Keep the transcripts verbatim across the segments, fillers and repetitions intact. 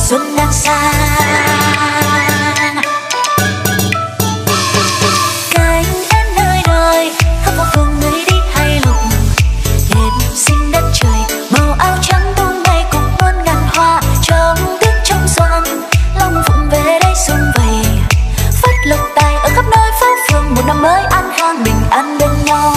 xuân đang sang. Cánh én nơi đời khắp phố phường người đi hay lục, đêm xinh đất trời màu áo trắng tung bay cùng muôn ngàn hoa trong tiết trong xuân. Long Phụng về đây xuân vầy phất lộc tài ở khắp nơi phố phường, một năm mới an khang bình an bên nhau.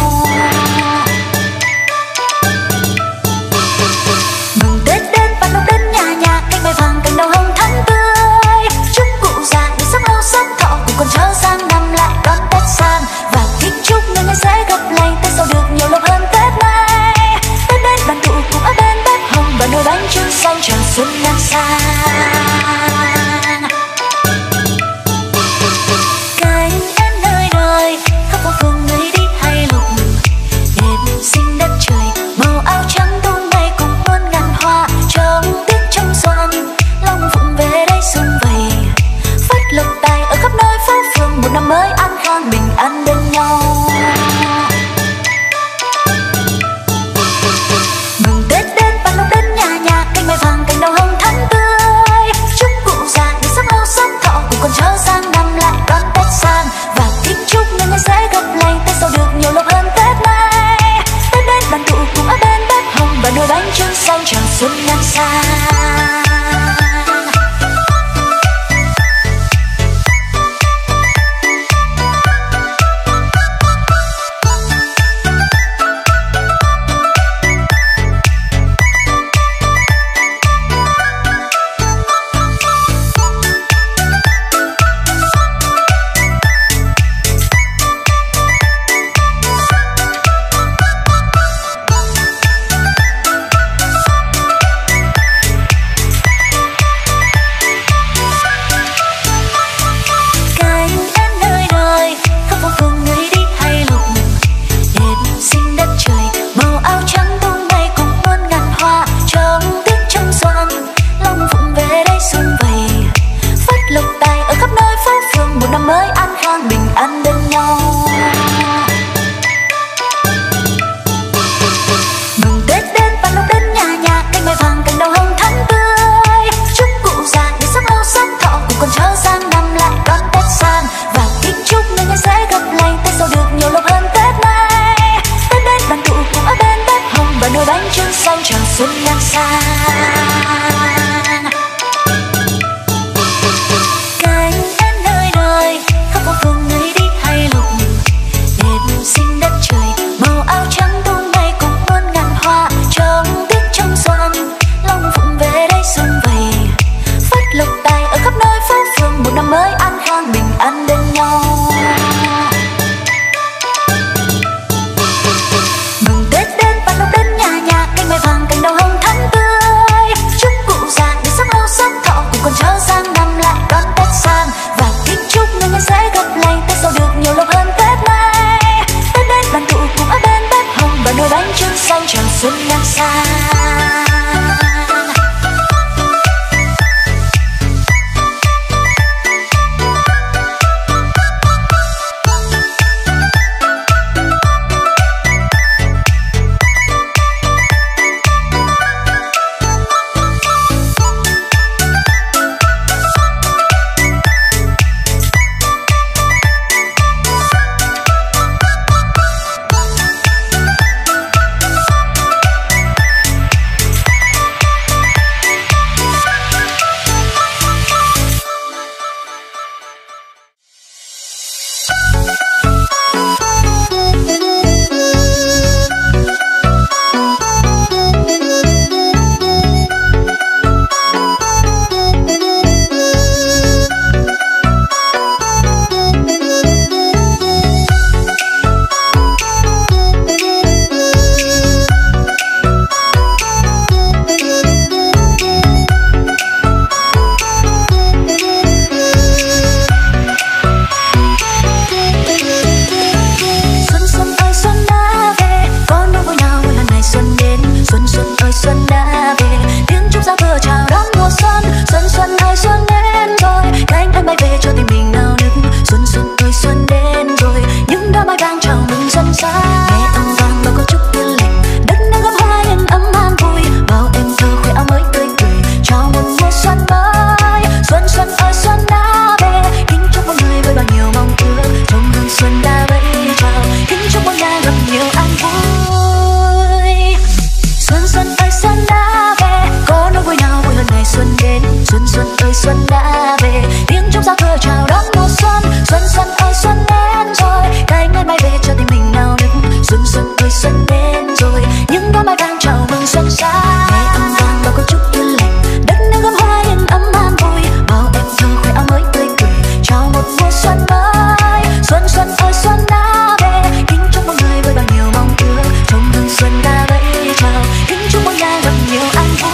Mừng Tết đến bạn lúc đến nhà nhà, cánh mai vàng cành đào hồng thắm tươi. Chúc cụ già đi sống lâu sống thọ, cùng con cháu sang năm lại đón Tết sang. Và kính chúc người người sẽ gặp lành, Tết sau được nhiều lộc hơn Tết nay. Tết đến đoàn tụ cùng ở bên bếp hồng và nồi bánh trưng xanh chào xuân đang sang. Cánh én nơi đời khắp phố phường người đi hay lục, đêm xinh đất trời màu áo trắng tung bay cùng muôn ngàn hoa trong tiết trong xuân. Long Phụng về đây xuân vầy phất lộc tài ở khắp nơi phố phường, một năm mới an khang bình an bên nhau. Mừng Tết đến bạn lúc đến nhà nhà, cánh mai vàng cành đào hồng thắm tươi. Chúc cụ già đi sống lâu sống thọ, cùng con cháu sang năm lại đón Tết sang. Và kính chúc người người sẽ gặp lành, Tết sau được nhiều lộc hơn Tết nay. Tết đến đoàn tụ cùng ở bên bếp hồng và nồi bánh trưng xanh chào xuân đang sang. ơi xuân đã về, tiếng trống giao thừa chào đón mùa xuân. Xuân xuân ơi xuân đến rồi, cánh ai bay về cho tim mình nao nức. Xuân xuân ơi xuân đến rồi, những đóa mai vàng chào mừng xuân sang. Nghe âm vang bao câu chúc yên lành, đất nước gấm hoa yên ấm an vui. Bao em thơ khoe áo mới tươi cười, chào một mùa xuân mới. Xuân xuân ơi xuân đã về, kính chúc mọi người với bao nhiêu mong ước. Trong hương xuân đã vẫy chào, kính chúc mọi nhà gặp nhiều an vui.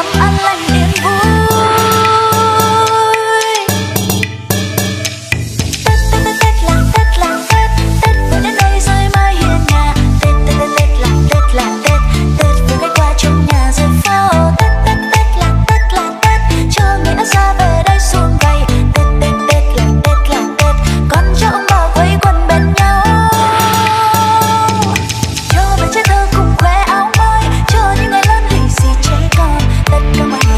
an lành yên vui. Tết Tết Tết Tết là Tết là Tết, Tết vừa đến đây rồi mới hiền nhà. Tết Tết Tết Tết là Tết là Tết, Tết vừa ghé qua trong nhà rồi pháo. Tết Tết Tết là Tết là Tết, cho nghĩa ra về đây xuông vầy. Tết Tết Tết là Tết là Tết, con cháu ông bà quây quần bên nhau. Cho về trẻ thơ cùng khoe áo mới, cho những ngày lớn lì xì trẻ con. Tất cả mọi người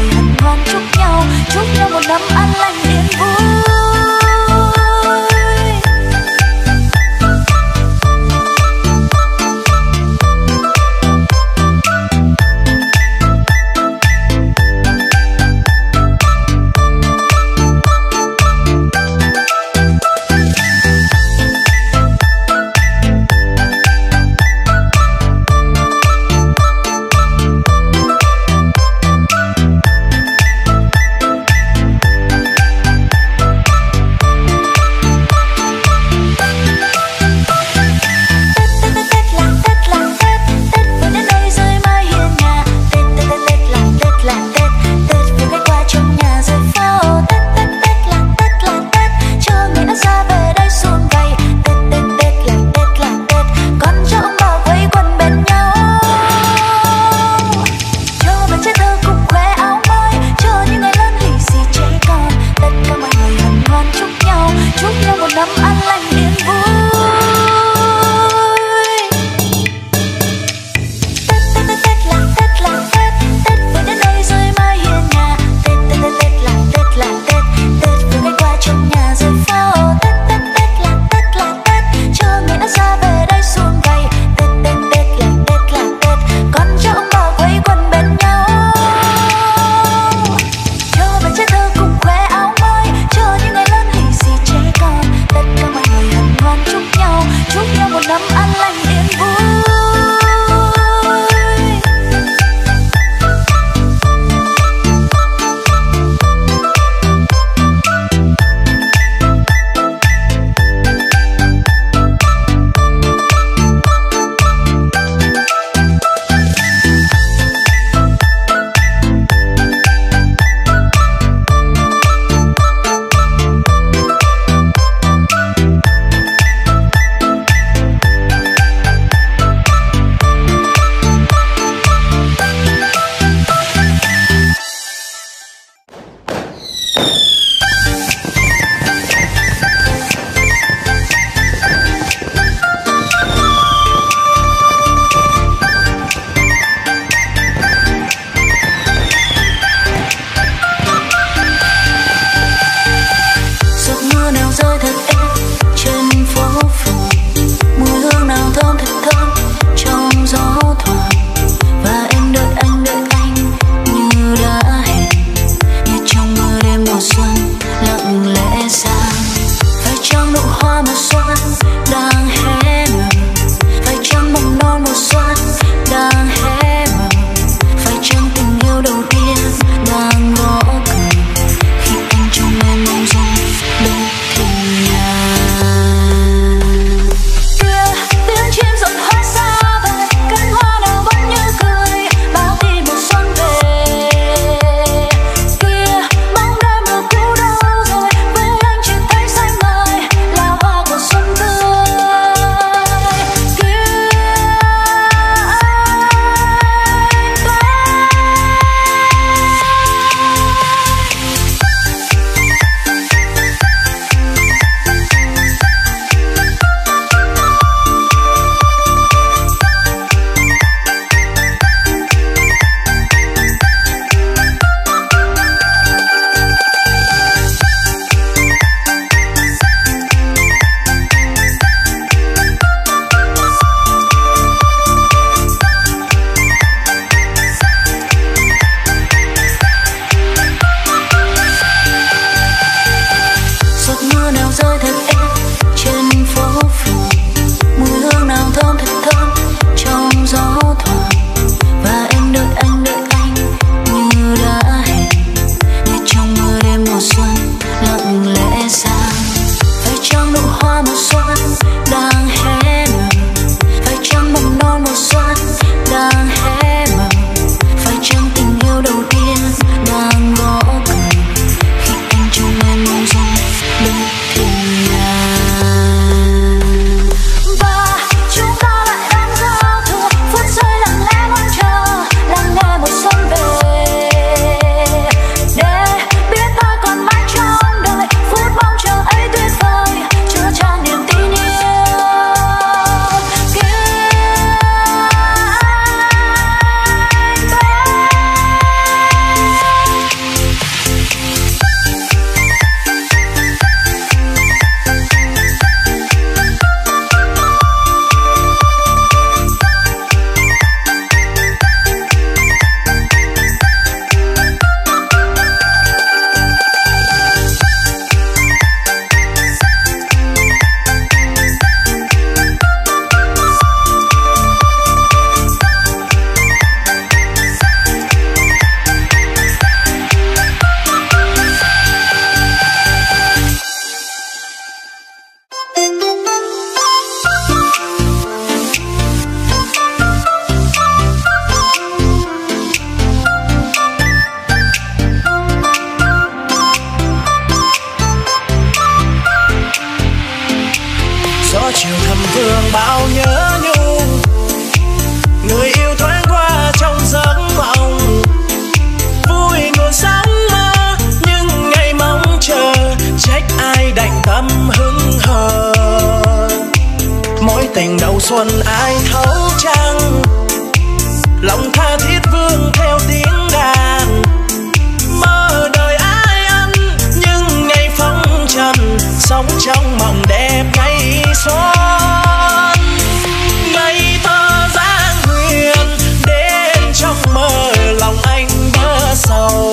vương bao nhớ nhung. Người yêu thoáng qua trong giấc mộng, vui nguồn sáng mơ nhưng ngày mong chờ, trách ai đành tâm hững hờ. Mối tình đầu xuân ai thấu chăng, lòng tha thiết vương theo tiếng đàn. Mơ đời ai ăn nhưng ngày phong trần, sống trong mộng đẹp ngày xuân. Ngày thơ dáng huyền đến trong mơ, lòng anh bơ sầu.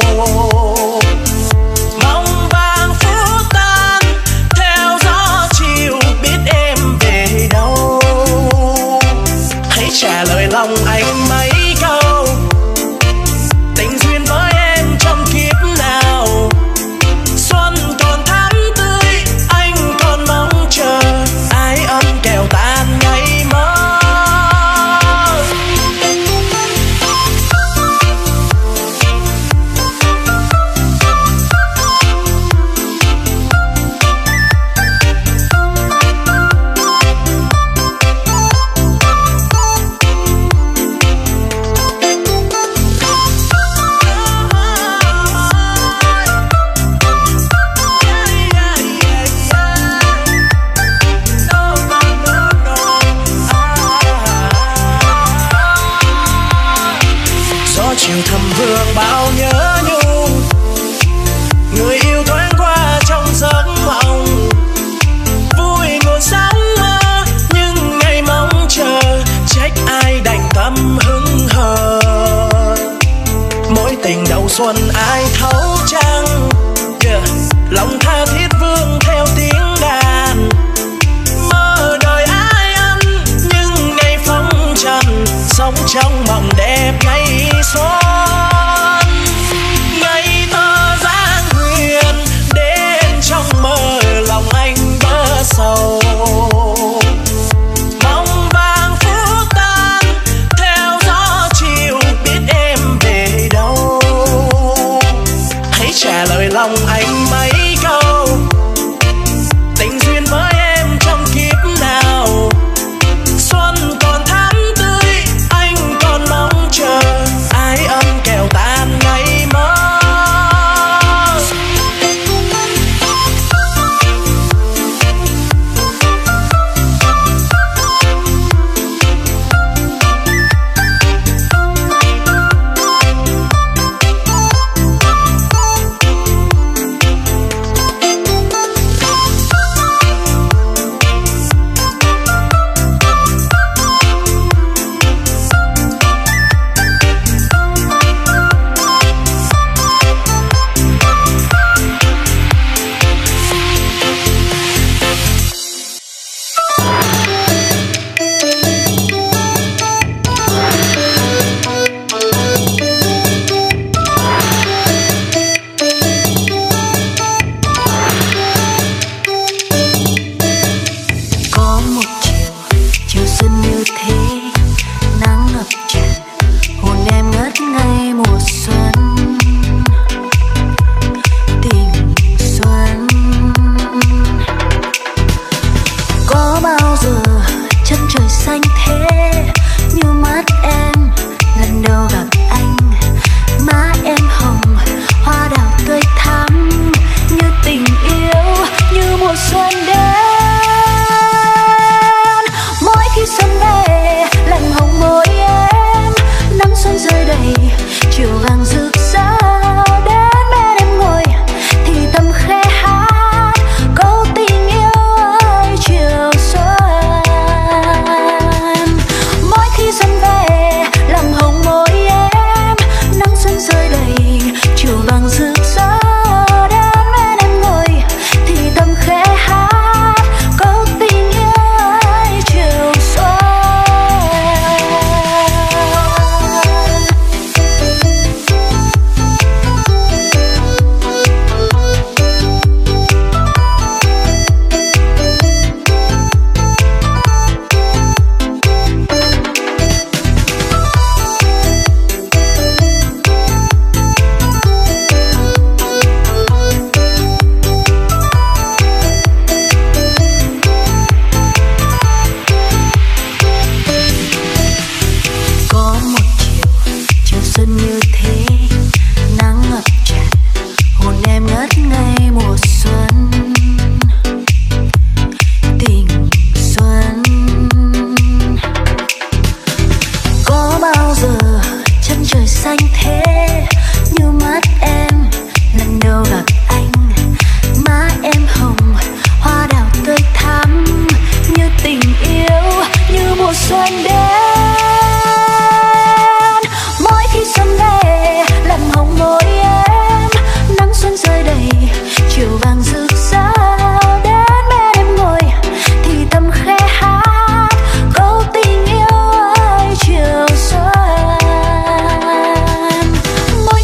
Mong vàng phút tan theo gió chiều, biết em về đâu. Hãy trả lời lòng anh mấy câu, tình duyên với em trong kiếp nào. Xuân còn thắm tươi, anh còn mong chờ, ai ân kèo tan ngày mơ. Chiều thầm vương bao nhớ nhung, người yêu thoáng qua trong giấc mộng, vui nguồn sáng mơ nhưng ngày mong chờ, trách ai đành tâm hững hờ. Mối tình đầu xuân ai thấu chăng, yeah. Lòng tha thiết vương theo tiếng đàn. Mơ đời ai ăn nhưng ngày phong trần, sống trong mộng đẹp ngày xuân. Ngày thơ dáng huyền đến trong mơ, lòng anh bơ sầu. Mong vàng phút tan theo gió chiều, biết em về đâu. Hãy trả lời lòng anh mấy câu, tình duyên với em trong kiếp nào. Xuân còn thắm tươi, anh còn mong chờ, ai ân như mắt em lần đầu gặp anh. Má em hồng, hoa đào tươi thắm như tình yêu, như mùa xuân đến. Mỗi khi xuân về làm hồng môi em, nắng xuân rơi đầy chiều vàng rực rỡ. Đến bên em ngồi thì thầm khẽ hát câu tình yêu ơi chiều xuân.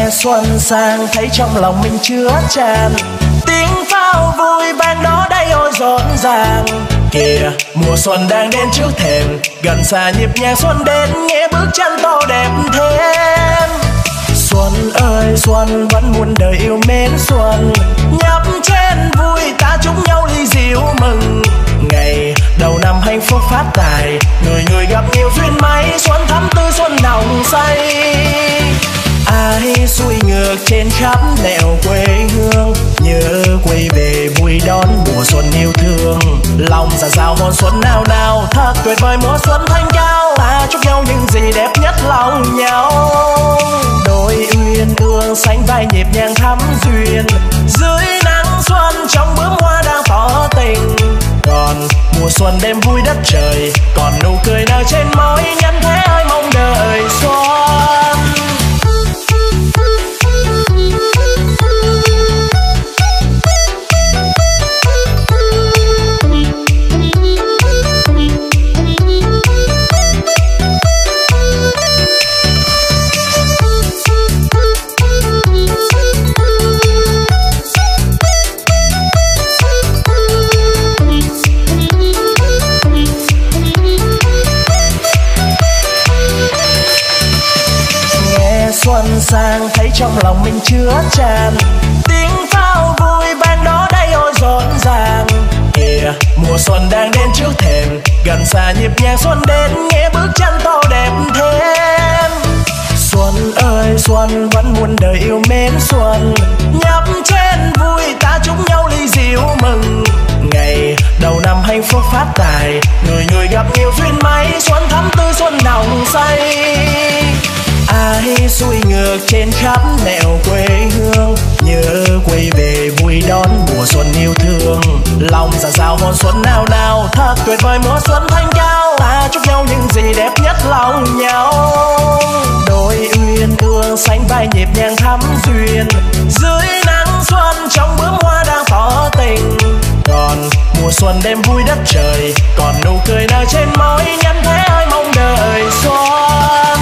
xuân sang thấy trong lòng mình chứa tràn tiếng pháo vui vang đó đây ôi rộn ràng. Kìa mùa xuân đang đến trước thềm, gần xa nhịp nhàng xuân đến nghe bước chân to đẹp thêm. Xuân ơi xuân vẫn muôn đời yêu mến xuân, nhấp chén vui ta chúc nhau ly rượu mừng. Ngày đầu năm hạnh phúc phát tài, người người gặp nhiều duyên may, xuân thắm tươi xuân nồng say. Ai xuôi ngược trên khắp nẻo quê hương, nhớ quay về vui đón mùa xuân yêu thương. Lòng dạt dào hồn xuân nào nào, thật tuyệt vời mùa xuân thanh cao. Ta chúc nhau những gì đẹp nhất lòng nhau, đôi uyên ương sánh vai nhịp nhàng thắm duyên. Dưới nắng xuân trong bướm hoa đang tỏ tình, còn mùa xuân đêm vui đất trời, còn nụ cười nở trên môi nhân thế ơi mong đợi xuân. Xuân sang thấy trong lòng mình chứa tràn tiếng pháo vui vang đó đây ôi rộn ràng. Kìa mùa xuân đang đến trước thềm, gần xa nhịp nhàng xuân đến nghe bước chân to đẹp thêm. Xuân ơi xuân vẫn muôn đời yêu mến xuân, nhấp chén vui ta chúc nhau ly rượu mừng. Ngày đầu năm hạnh phúc phát tài, người người gặp nhiều duyên may, xuân thắm tươi xuân nồng say. Ai xuôi ngược trên khắp nẻo quê hương, nhớ quay về vui đón mùa xuân yêu thương. Lòng dạt dào hồn xuân nào nào, thật tuyệt vời mùa xuân thanh cao. Ta chúc nhau những gì đẹp nhất lòng nhau, đôi uyên ương sánh vai nhịp nhàng thắm duyên. Dưới nắng xuân trong bướm hoa đang tỏ tình, còn mùa xuân đêm vui đất trời, còn nụ cười nở trên môi nhân thế ơi mong đợi xuân.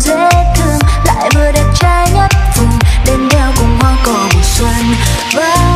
Và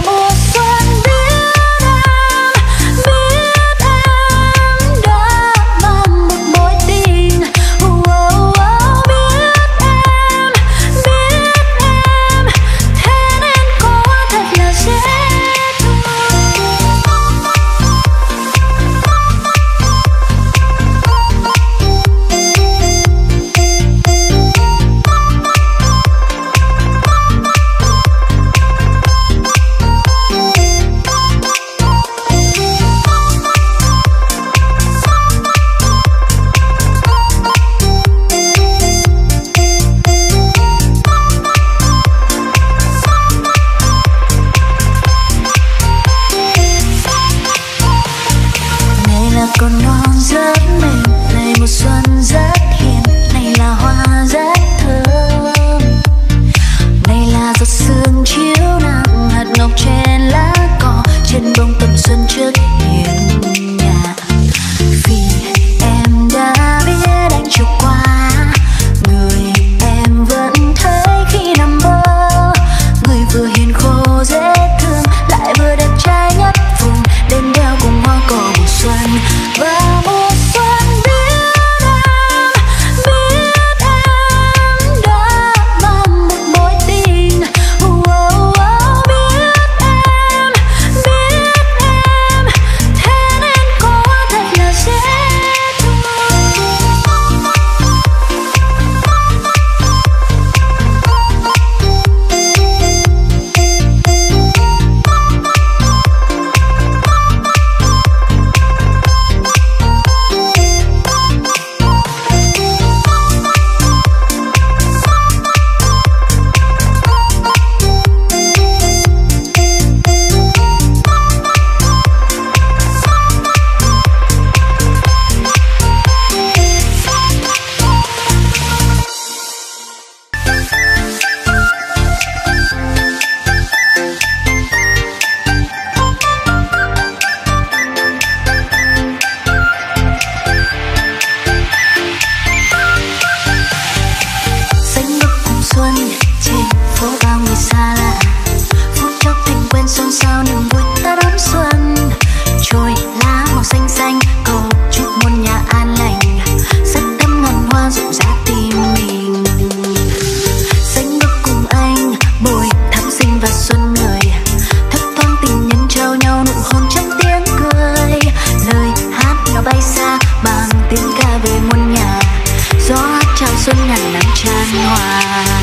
trên phố bao người xa lạ, phút chốc thành quen xôn xao niềm vui ta đón xuân. Trôi lá màu xanh xanh cầu chúc muôn nhà an lành, sắc thắm ngàn hoa rụng rã tim mình. Xanh bước cùng anh bồi tháng sinh và xuân người, thấp thoáng tình nhân trao nhau nụ hôn trong tiếng cười. Lời hát nó bay xa bằng tiếng ca về muôn nhà, gió hát chào xuân ngàn nắng tràn hòa.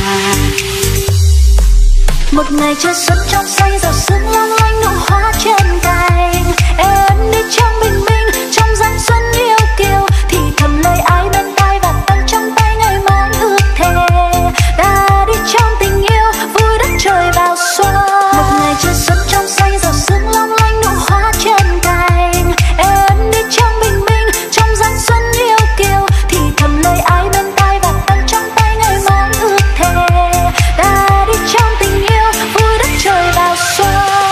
Một ngày trời xuân trong xanh giọt sương long lanh nụ hoa trên cành. Em đi trong bình minh trong giăng xuân yêu kiều, thì thầm lời ai bên tai và tay trong tay ngày mai ước thề. Ta đi trong tình yêu vui đất trời vào xuân. Một ngày trời xuân trong xanh giọt sương long lanh nụ hoa trên cành. Em đi trong bình minh trong giăng xuân yêu kiều, thì thầm lời ai bên tai và tay trong tay ngày mai ước thề. Ta đi trong tình yêu vui đất trời vào xuân.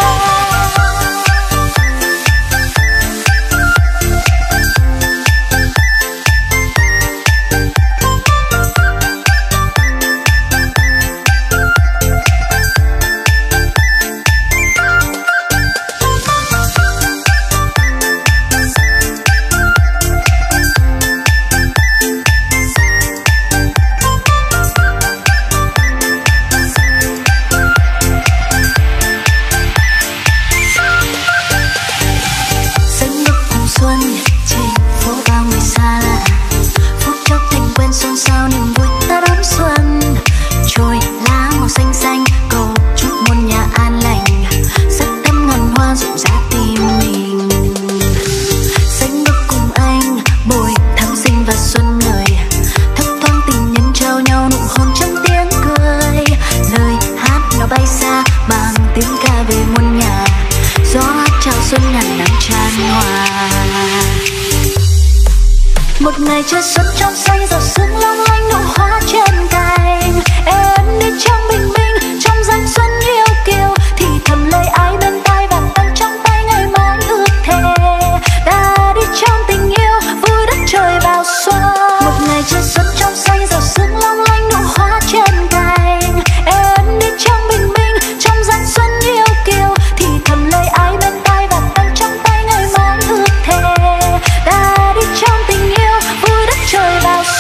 Một ngày trời xuân trong xanh giọt sương long lanh nụ hoa trên cành. Em đi trong bình minh trong giăng xuân yêu kiều, thì thầm lời ai bên tai và tay trong tay ngày mai ước thề. Ta đi trong tình yêu vui đất trời vào xuân. Một ngày trời xuân trong xanh giọt sương long lanh nụ hoa trên cành. Em đi trong bình minh trong giăng xuân yêu kiều, thì thầm lời ai bên tai và tay trong tay ngày mai ước thề. Ta đi trong tình yêu vui đất trời vào xuân.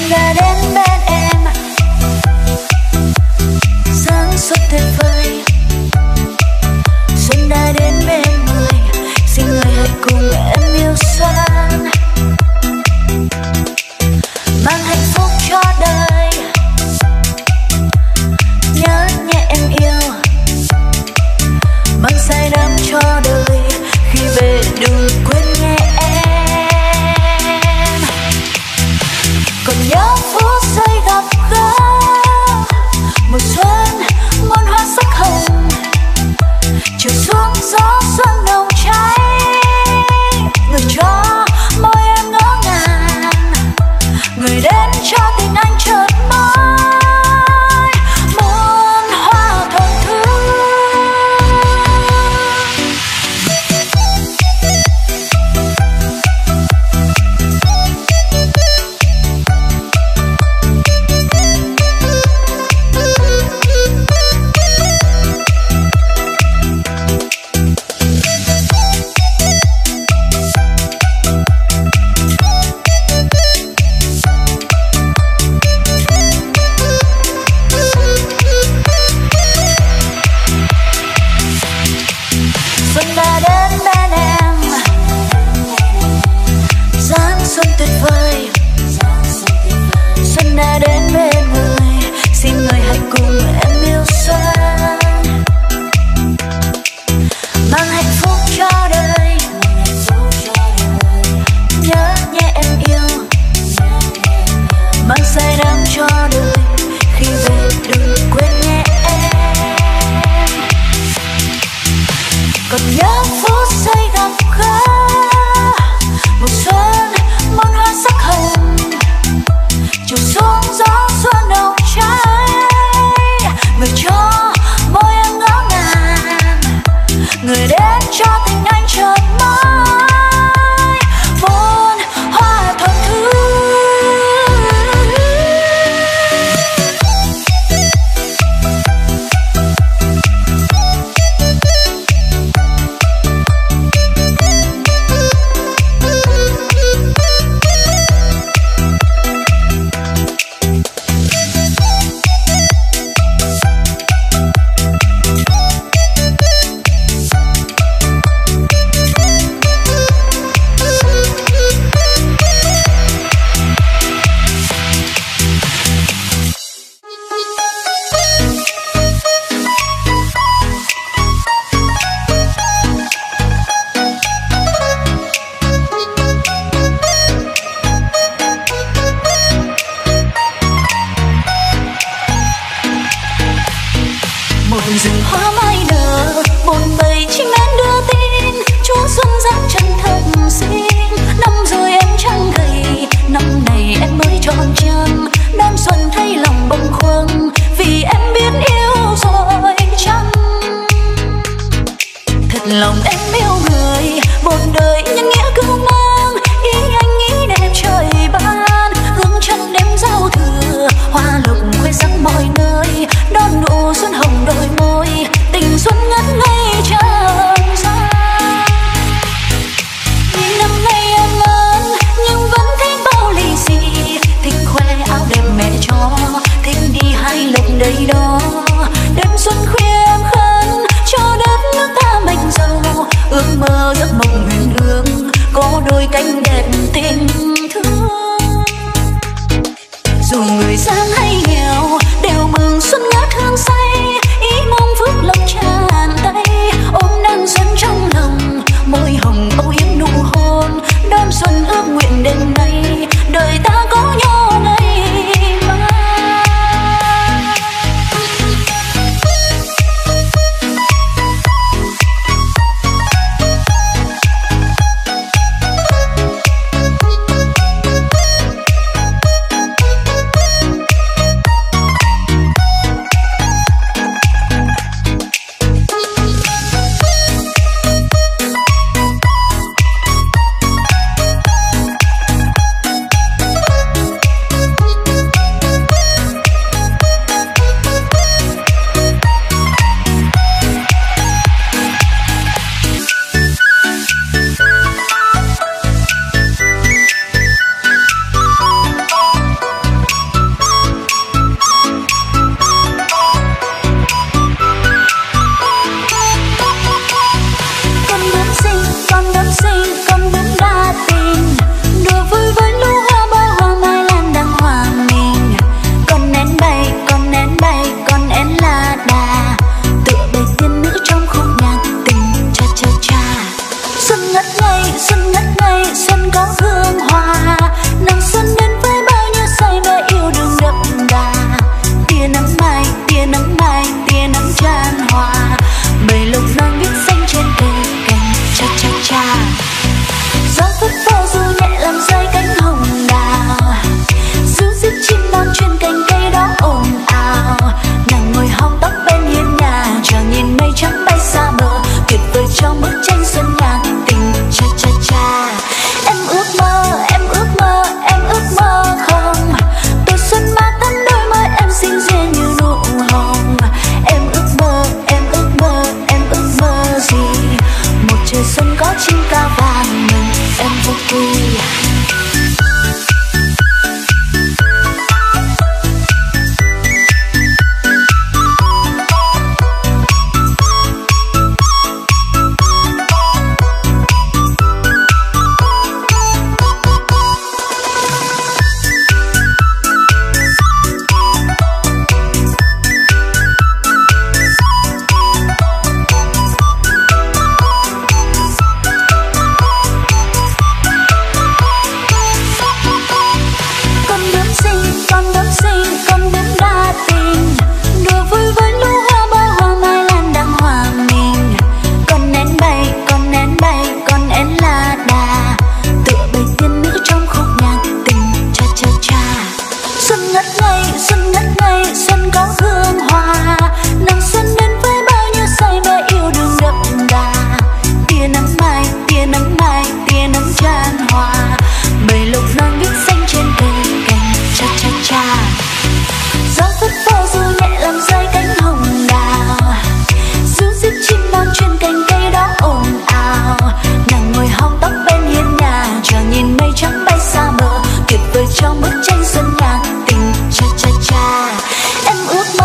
đã đến bên em, sáng suốt tuyệt vời. Xuân đã đến bên người, xin người hãy cùng em yêu xuân, mang hạnh phúc cho đời. Nhớ nhẹ em yêu, mang say đắm cho đời. Khi về đừng quên nhé em. Còn nhớ phút giây gặp gỡ, mùa xuân muôn hoa sắc hồng, chiều xuống gió xuân nồng cháy. Người cho môi em ngỡ ngàng, người đến cho tình anh chợt mới muôn hoa thuần thứ. Xuân đã đến bên em, giáng xuân tuyệt vời. Xuân đã đến bên người, xin người hãy cùng em yêu xuân, mang hạnh phúc cho đời. Nhớ nhé em yêu, mang say đắm cho đời. Khi về đừng quên nhé em. Còn nhớ phút giây gặp gỡ, mùa xuân muôn hoa sắc hồng, chiều xuống gió xuân nồng cháy. Người cho môi em ngỡ ngàng, người đến cho tình anh chợt mới muôn hoa thuần thứ. Một rừng hoa mai nở, một bầy chim én đưa tin, Chúa xuân giáng chân thật xin. Năm rồi em chẳng gầy, năm này em mới tròn trăng. Đón xuân thấy lòng bâng khuâng, vì em biết yêu rồi chăng. Thật lòng em yêu người, một đời nhân nghĩa cứu mang. Ý anh nghĩ đẹp trời ban, hương trăng đêm giao thừa, hoa lục khoe sắc mọi nơi. Đón nụ xuân hồng đôi môi, tình xuân ngất ngây tràn gian. Năm nay em lớn nhưng vẫn thích bao lì xì, thích khoe áo đẹp mẹ cho, thích đi hai lần đầy đó. Đêm xuân khuya em khấn cho đất nước ta mạnh giàu, ước mơ giấc mộng huyền ương có đôi cánh đẹp tình thương. Dù người giang hay nghèo đều mừng xuân ngát hương say, ý mong phước lộc tràn tay, ôm nắng xuân trong lòng, môi hồng âu yếm nụ hôn. Đón xuân ước nguyện đêm nay, đời ta có nhau ngày mai. ngất ngây, xuân ngất ngây, xuân có hương hoa. Nắng xuân đến với bao nhiêu say mê yêu đương đậm đà. Tia nắng mai, tia nắng mai, tia nắng tràn hòa. Mây lục non biết xanh trên cây cành, cha cha cha. Gió phất phơ du nhẹ làm rơi cánh hồng đào. Ríu rít chim non trên cành cây đó ồn ào. Nàng ngồi hóng tóc bên hiên nhà, chờ nhìn mây trắng bay xa mờ, tuyệt vời cho bức tranh xuân nhạc tình cha cha cha. Em ước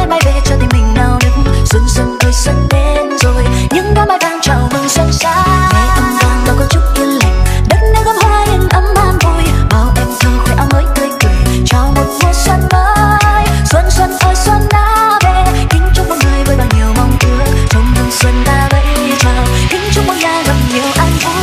ngày mai về cho tim mình nao nức. Xuân xuân ơi xuân đến rồi, những đám mai vàng chào mừng xuân sang. Nghe âm vang bao câu chúc yên lành, đất nơi gấm hoa yên ấm an vui. Bao em thơ khoe áo mới tươi cười, chào một mùa xuân mới. Xuân xuân ơi xuân đã về, kính chúc mọi người với bao nhiêu mong ước. Trong mừng xuân ta vẫy chào, kính chúc mọi nhà gặp nhiều an vui.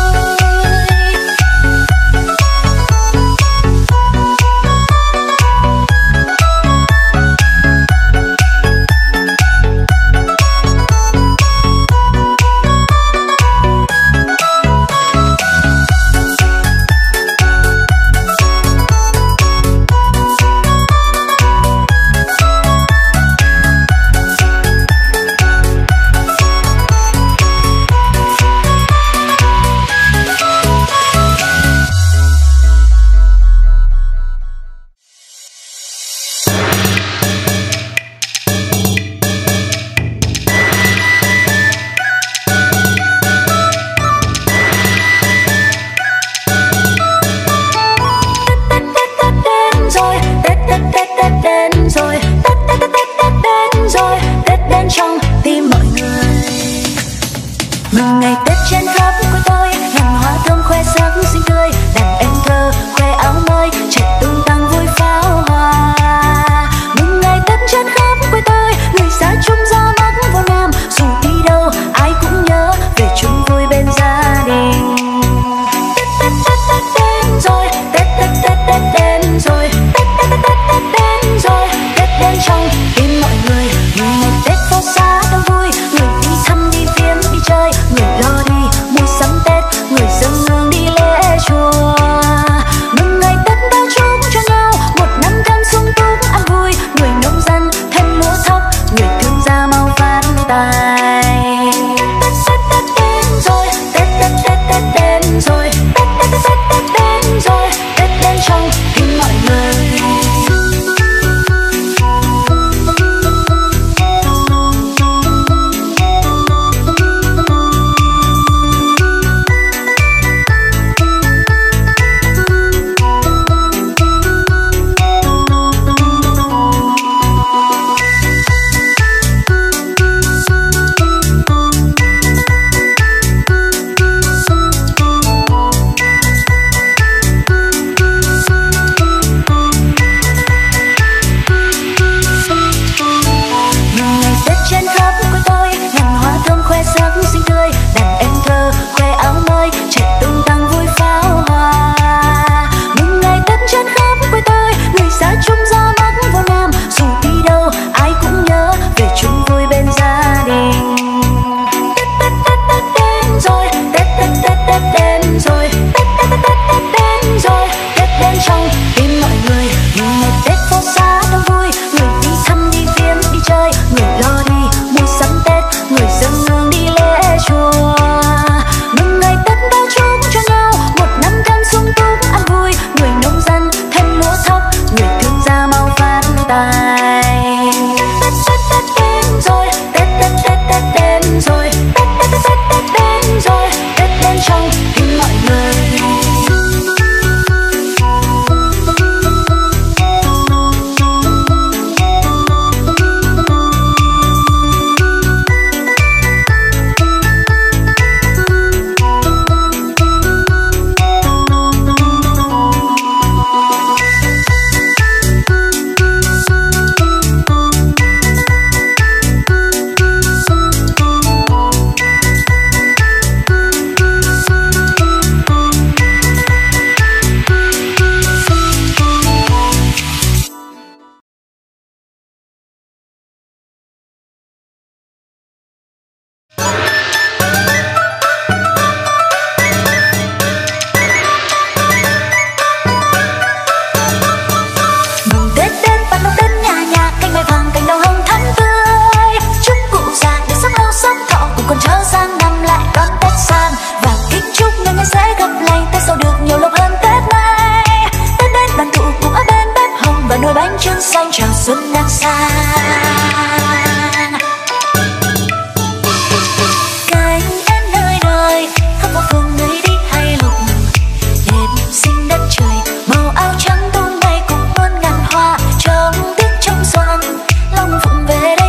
Mừng ngày Tết trên khắp quê tôi, ngàn hoa thơm khoe sắc xinh tươi. Đàn em thơ khoe áo mới, chạy tung tăng vui pháo hoa. Mừng ngày Tết trên khắp quê tôi, người xa chung ra mắt vào Nam. Dù đi đâu ai cũng nhớ về chung vui bên gia đình. Tết Tết Tết Tết đến rồi, Tết Tết Tết Tết đến rồi, Tết Tết Tết Tết Tết đến rồi, Tết đến trong tim mọi người. Mừng ngày Tết phố xa đông vui, người đi thăm đi viếng đi chơi, người lo đi mua sắm Tết, người dâng hương đi lễ chùa. Mừng ngày Tết đã chúc cho nhau một năm thêm sung túc an vui. Người nông dân thêm lúa thóc, người thương gia mau phát tài. Tết Tết Tết đến rồi, Tết Tết Tết Tết đến rồi, Tết Tết Tết Tết đến rồi, Tết đến trong tim mọi người.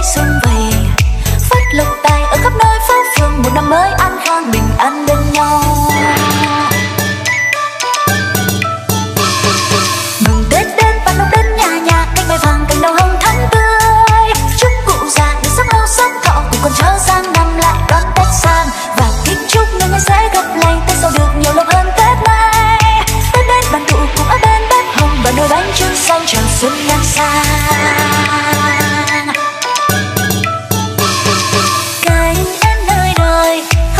sum vầy, phát lộc tài ở khắp nơi phố phường, một năm mới an khang bình an bên nhau. Mừng Tết đến bạn đông đến nhà nhà, cánh mai vàng cành đào hồng thắm tươi. Chúc cụ già được sống lâu sống thọ, cùng con cháu sang năm lại đón Tết sang. Và kính chúc người người sẽ gặp lành, Tết sau được nhiều lộc hơn Tết nay. Tết đến đoàn tụ cùng ở bên bếp hồng, và nồi bánh trưng xanh chào xuân nhan sang. Cánh em nơi đời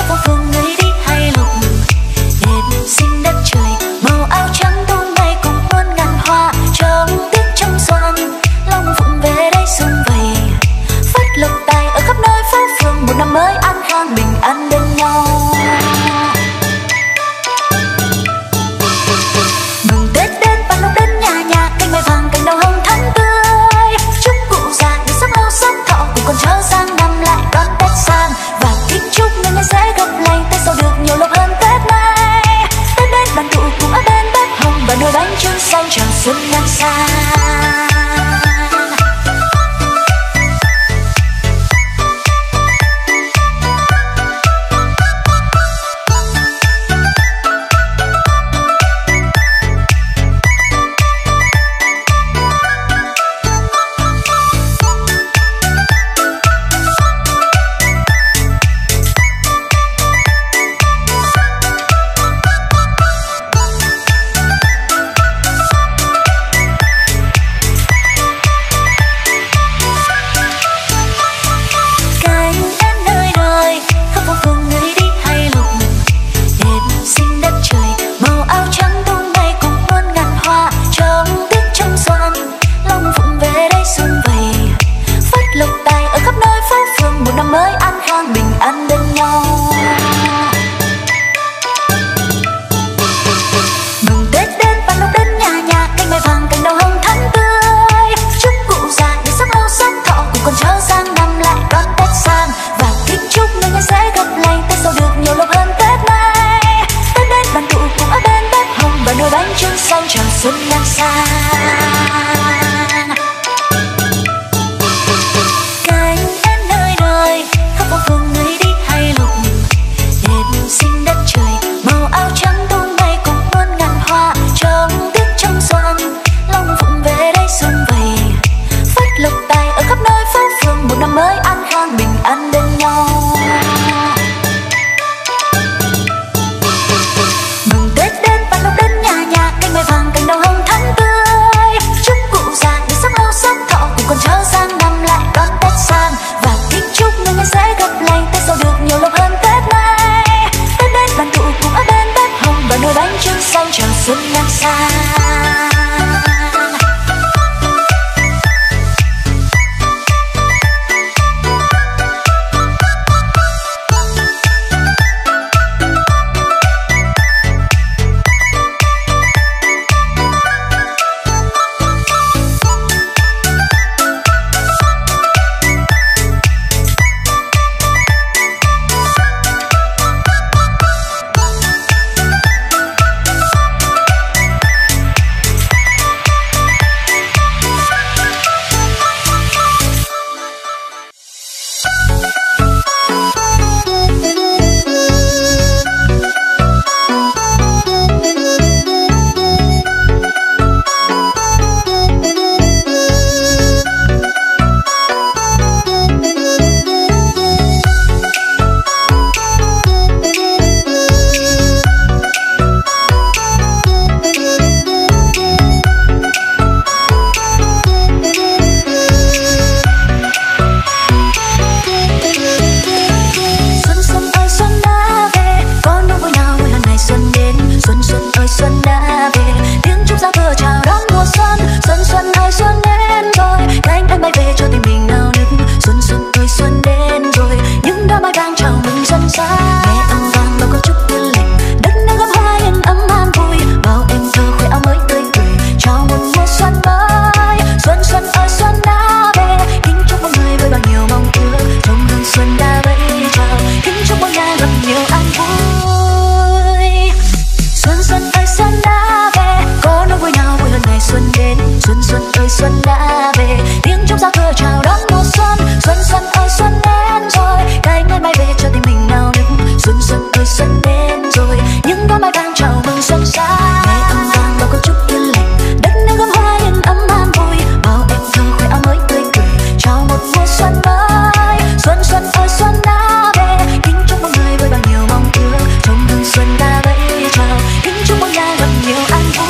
xuân mới. Xuân xuân ơi xuân đã về, kính chúc mọi người với bao nhiêu mong ước, trong hương xuân ta vẫy chào, kính chúc mọi nhà gặp nhiều an vui.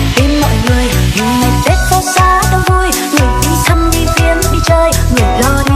Người đi thăm đi viếng đi chơi, người lo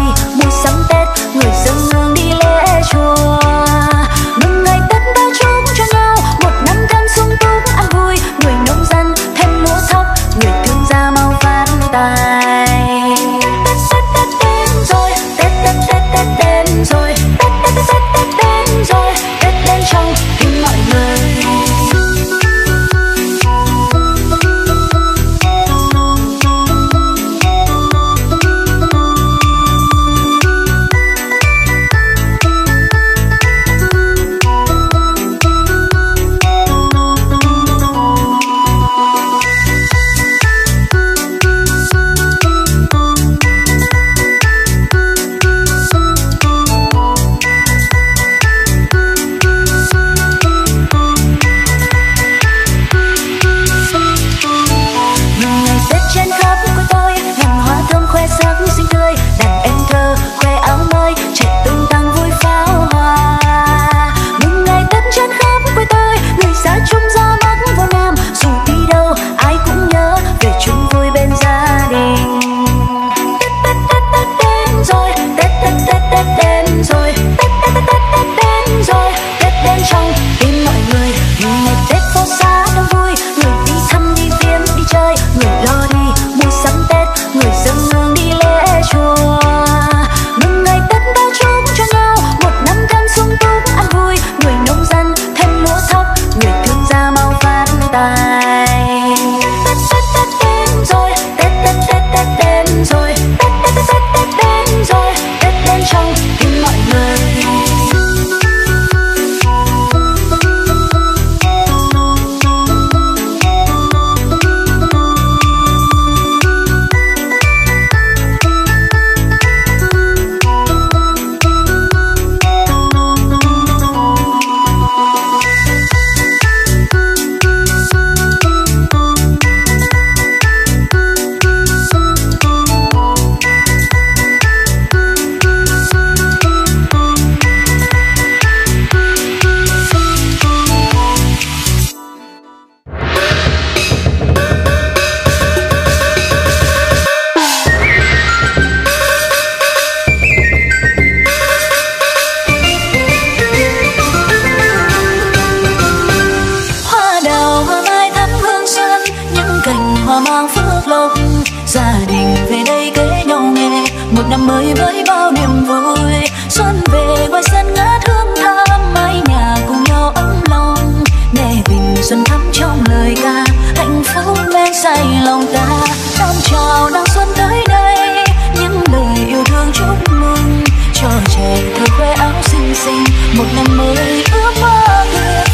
mới với bao niềm vui. Xuân về ngoài sân ngát hương thơm, mái nhà cùng nhau ấm lòng. Nghe bình xuân thắm trong lời ca, hạnh phúc men say lòng ta. Đón chào nàng xuân tới đây, những lời yêu thương chúc mừng cho trẻ thơ khoe áo xinh xinh. Một năm mới ước mơ tuyệt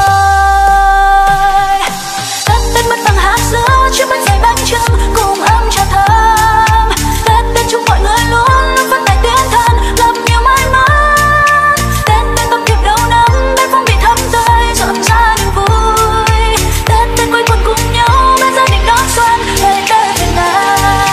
vời. Tết Tết mất vàng hạt dưa, chiếc bánh dày bánh trưng cùng ấm trà thơm. Tết Tết chúc mọi người luôn luôn phát tài tiến thân, gặp nhiều may mắn. Tết Tết tập thiệp đầu năm, bên phong vị thắm tươi rộn ra niềm vui. Tết Tết quây quần cùng nhau bên gia đình đón xuân về Tết Việt Nam.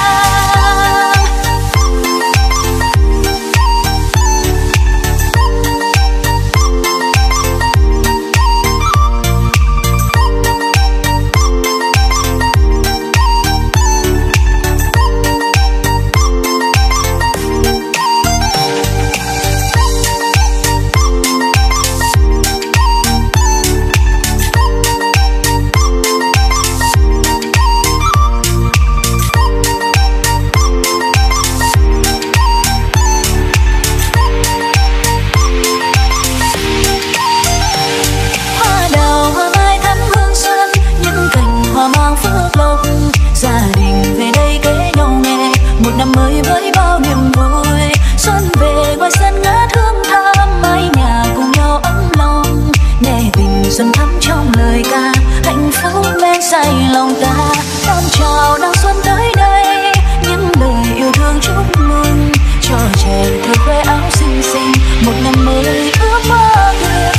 Năm mới với bao niềm vui, xuân về ngoài sân ngát hương thơm, mái nhà cùng nhau ấm lòng. Nghe bình xuân thắm trong lời ca, hạnh phúc men say lòng ta. Đón chào nàng xuân tới đây, những lời yêu thương chúc mừng cho trẻ thơ khoe áo xinh xinh. Một năm mới ước mơ tuyệt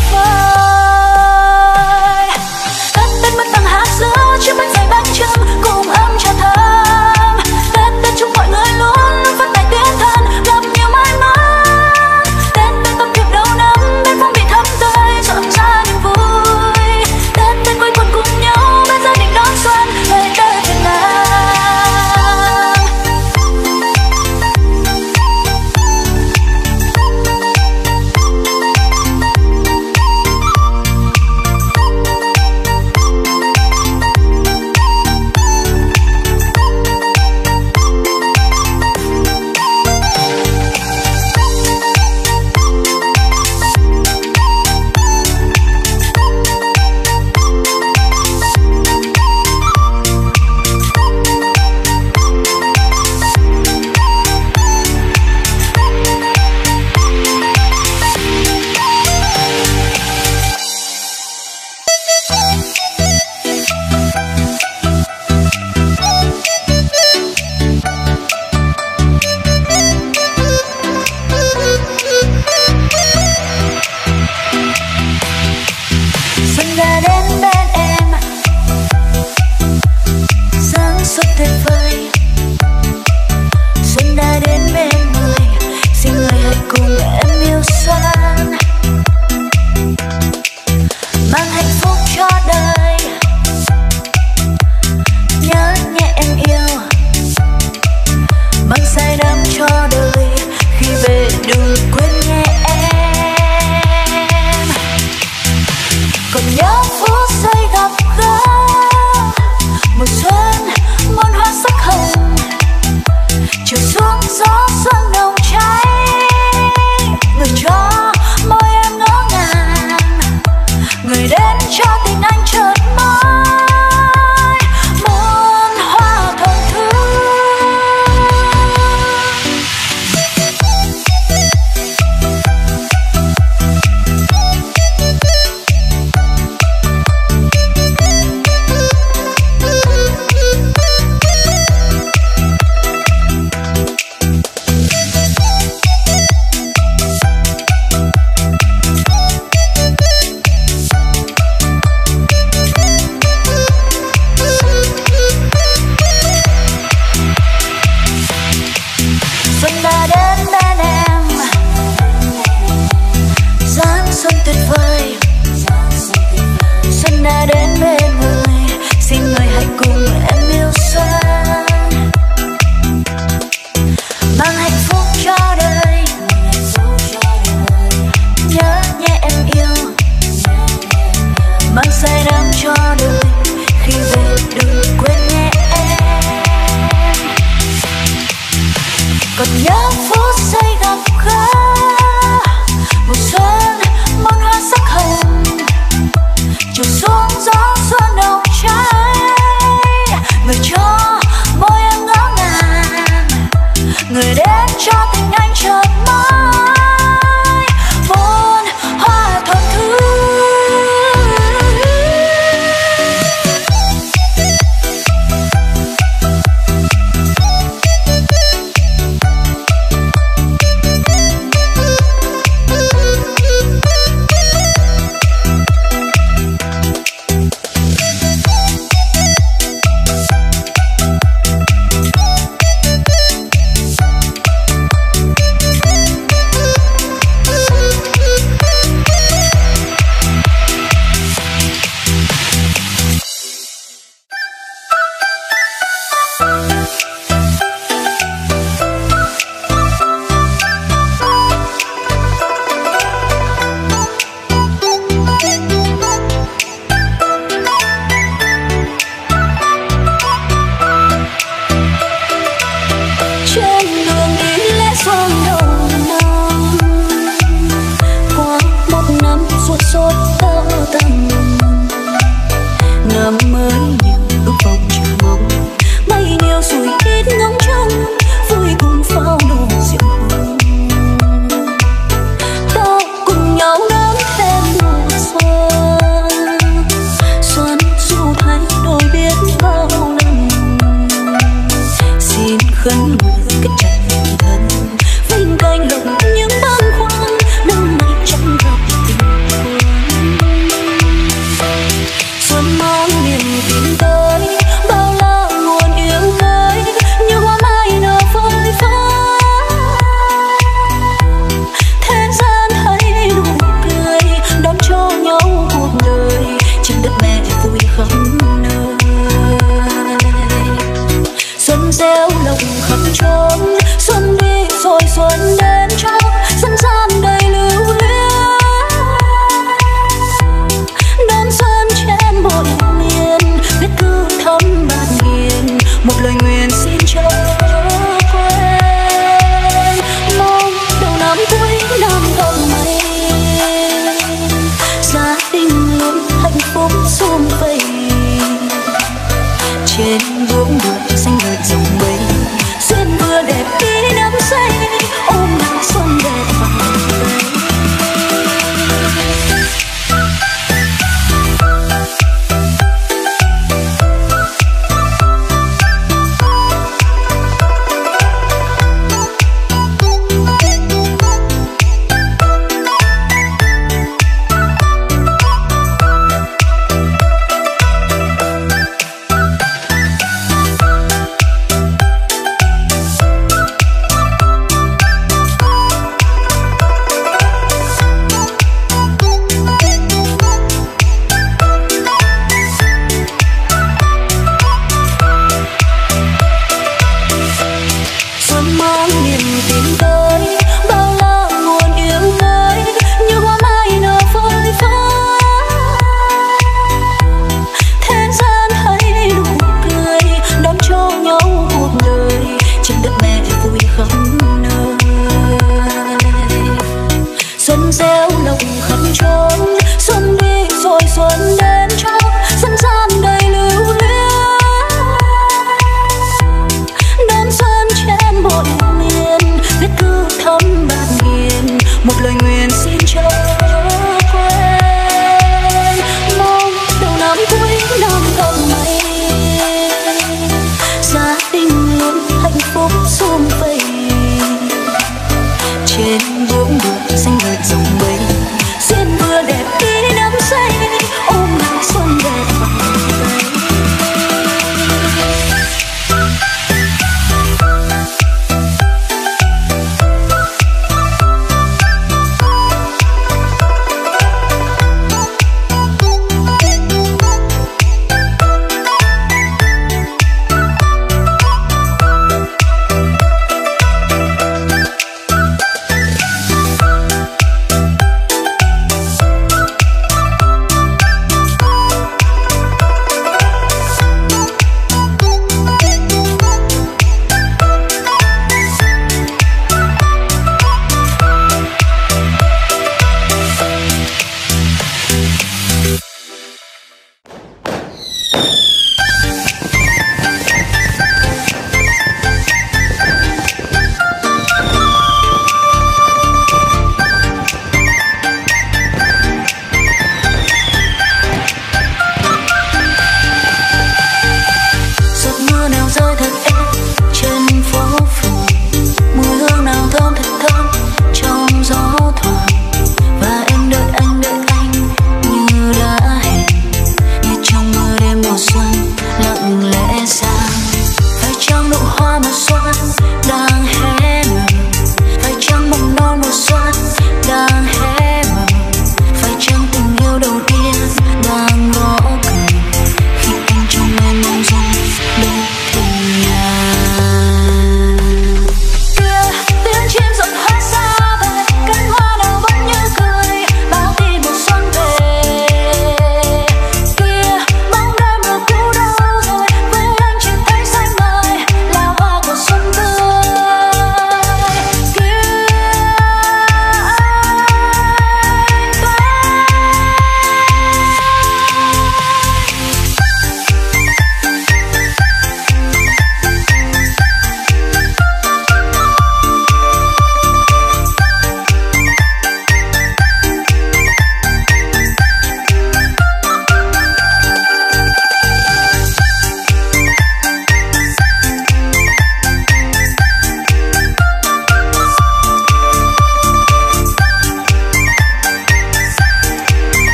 vời. Tết Tết mất vàng hạt dưa, chiếc bánh dày bánh trưng cùng ấm trà thơm. Chúc mọi người luôn luôn phát tài tiến thân, gặp nhiều may mắn. Tết Tết tập thiệp đầu năm, bên phong vị thắm tươi rộn ra niềm vui. Tết Tết quây quần cùng nhau bên gia đình đón xuân về Tết Việt Nam. còn nhớ phút phút giây gặp gỡ, mùa xuân muôn hoa sắc hồng chiều xuống gió xuân đầu trái, người cho môi em ngỡ ngàng, người đến cho tình anh chợt mãi muôn hoa thuần thứ.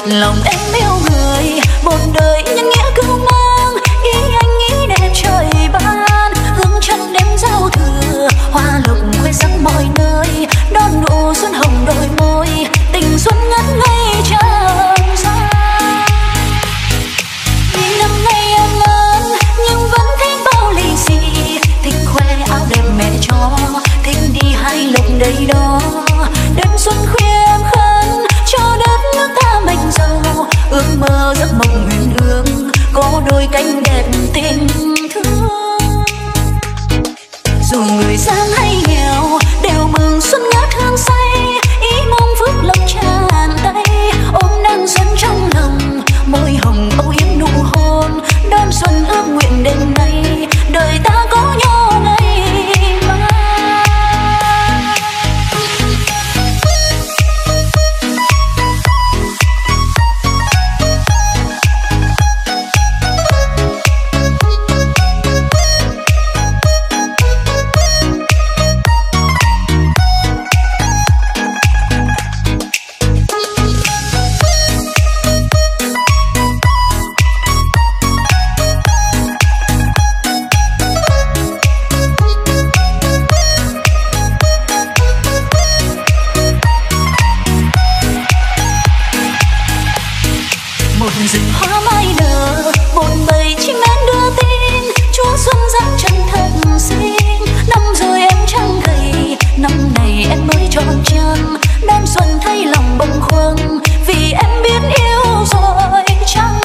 lòng em yêu người một đời nhân nghĩa cưu mang, ý anh nghĩ đẹp trời ban, hương trăng đêm giao thừa, hoa lục khoe sắc mọi nơi, đón nụ xuân hồng đôi môi, tình xuân ngất ngây tràn xa. Vì năm nay em lớn nhưng vẫn thích bao lì xì, thích khoe áo đẹp mẹ cho, thích đi hai lục đầy đó, đêm xuân khuya em khấn cho đất nước ta mạnh giàu, ước mơ giấc mộng huyền ương có đôi cánh đẹp tình thương. Dù người giang hay nghèo đều mừng xuân ngát hương say, ý mong phước lộc tràn tay, ôm nắng xuân trong lòng, môi hồng âu yếm nụ hôn, đón xuân ước nguyện đêm nay đời ta có nhau ngày mai. Rừng hoa mai nở, một bầy chim én đưa tin, Chúa xuân giáng chân thật xinh. Năm rồi em chẳng gầy, năm này em mới tròn trăng, đón xuân thay lòng bâng khuâng, vì em biết yêu rồi chăng.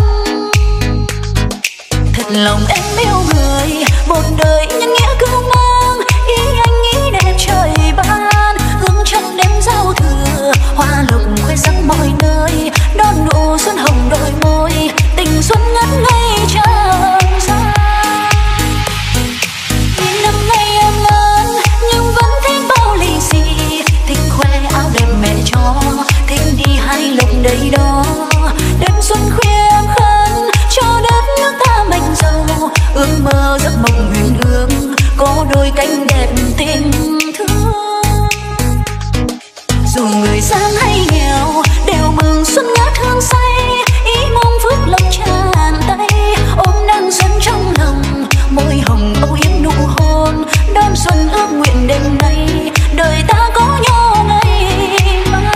Thật lòng em yêu người, một đời nhân nghĩa cưu mang, ý anh nghĩ đẹp trời ban, hương trăng đêm giao thừa, hoa lục khoe sắc mọi nơi, đón nụ xuân hồng đôi môi, tình xuân ngất ngây tràn xa. Vì năm nay em lớn nhưng vẫn thích bao lì xì, thích khoe áo đẹp mẹ cho, thích đi hai lục đầy đó, đêm xuân khuya em khấn cho đất nước ta mạnh giàu, ước mơ giấc mộng huyền ương có đôi cánh đẹp tình thương. Dù người giang hay nghèo đều mừng xuân ngát hương say, ý mong phước lộc tràn tay, ôm nắng xuân trong lòng, môi hồng âu yếm nụ hôn, đón xuân ước nguyện đêm nay đời ta có nhau ngày mai.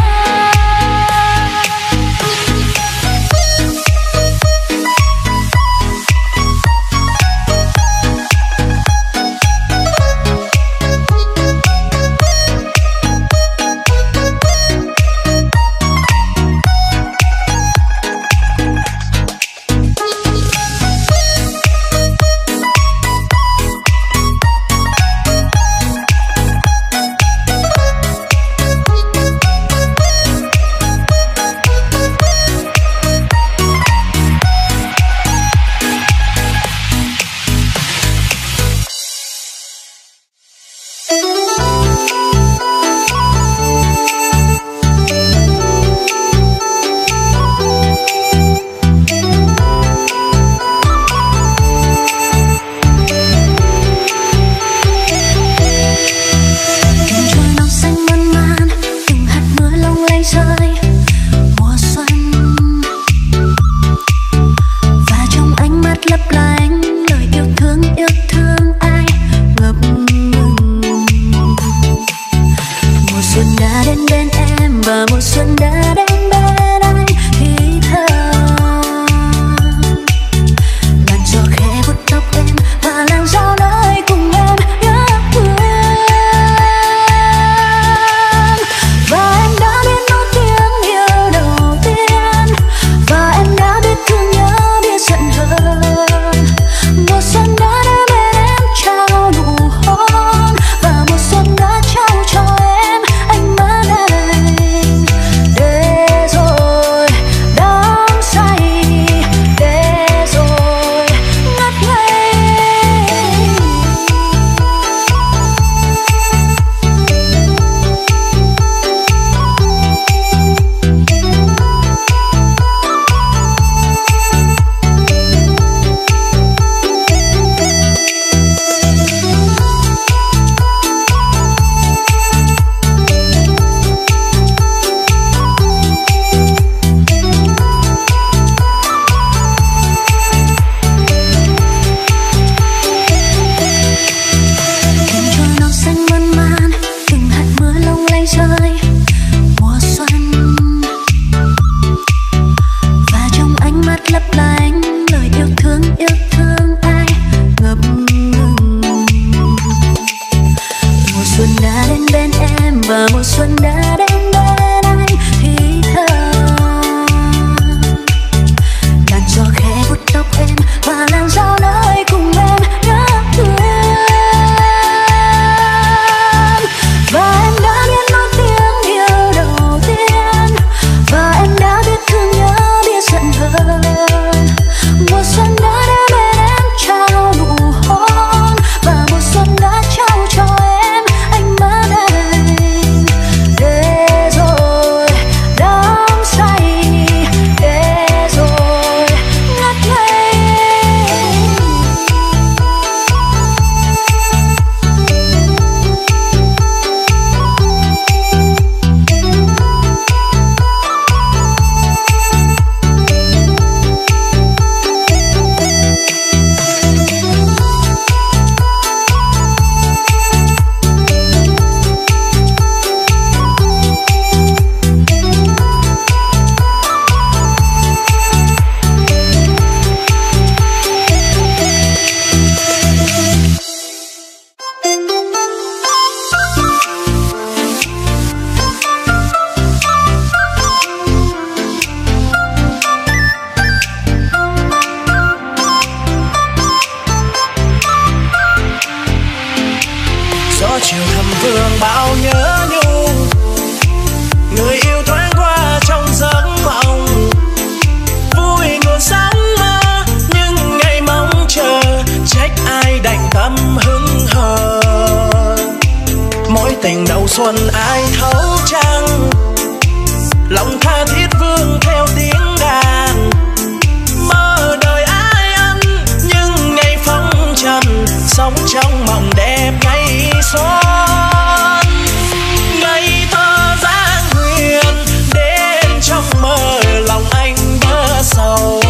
xuân ai thấu trăng, lòng tha thiết vương theo tiếng đàn. Mơ đời ai ăn nhưng ngày phong trần, sống trong mộng đẹp ngày xuân. Ngày thơ dáng huyền đến trong mơ lòng anh bơ sầu.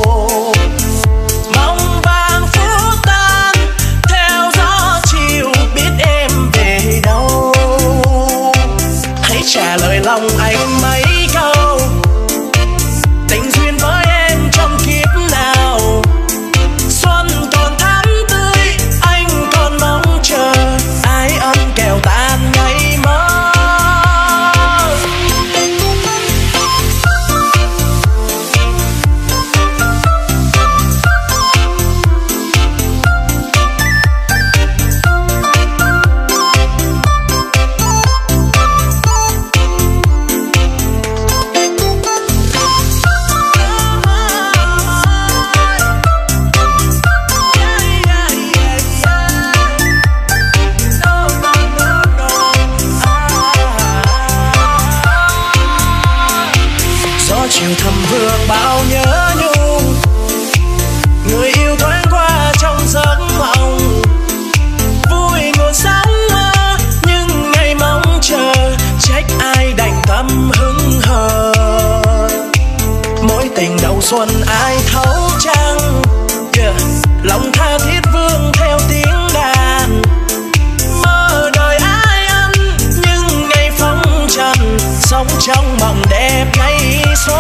Mong vàng phút tan theo gió chiều, biết em về đâu. Hãy trả lời lòng anh mấy câu, tình duyên với em trong kiếp nào. Xuân còn thắm tươi, anh còn mong chờ ai ân kèo tan ngày mơ. Chiều thầm vương bao nhớ nhung, người yêu thoáng qua trong giấc mộng. Vui nguồn sáng mơ nhưng ngày mong chờ, trách ai đành tâm hững hờ. Mối tình đầu xuân ai thấu trăng, yeah. Lòng tha thiết vương theo tiếng đàn. Mơ đời ai ăn nhưng ngày phong trần, sống trong mộng đẹp ngày xuân.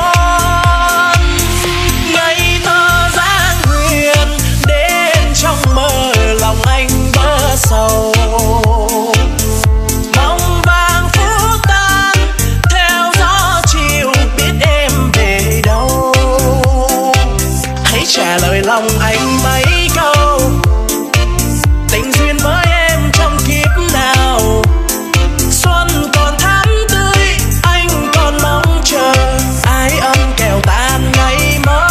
Ngày thơ dáng huyền đến trong mơ lòng anh bơ sầu. Mong vàng phút tan theo gió chiều, biết em về đâu. Hãy trả lời lòng anh mấy câu, tình duyên với em trong kiếp nào. Xuân còn thắm tươi, anh còn mong chờ ai ân kèo tan ngày mơ.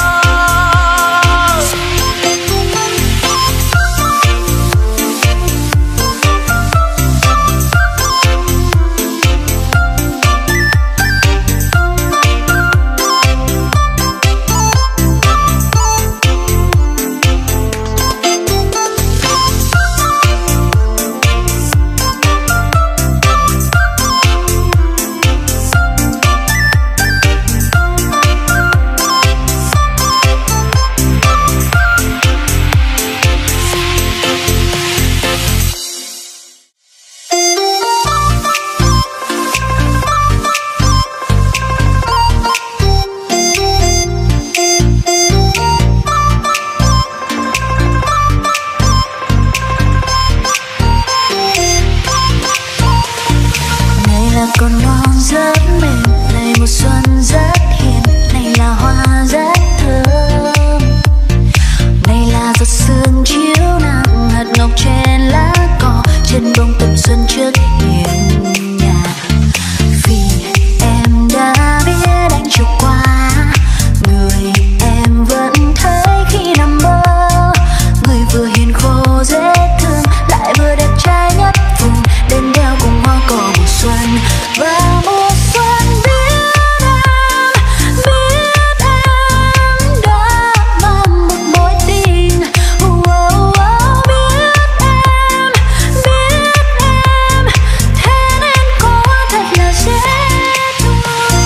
Còn non rất mềm, này mùa xuân rất hiền, này là hoa rất thơm, này là giọt sương chiếu nặng hạt ngọc trên lá cỏ, trên bông tầm xuân trước hiên nhà. Vì em đã biết anh trôi qua, người em vẫn thấy khi nằm mơ, người vừa hiền khô dễ thương, lại vừa đẹp trai nhất vùng, đến đeo cùng hoa cỏ mùa xuân. Và mùa xuân biết em, biết em đã mang một mối tình. Oh, oh, oh, biết em, biết em, thế nên có thật là dễ thương.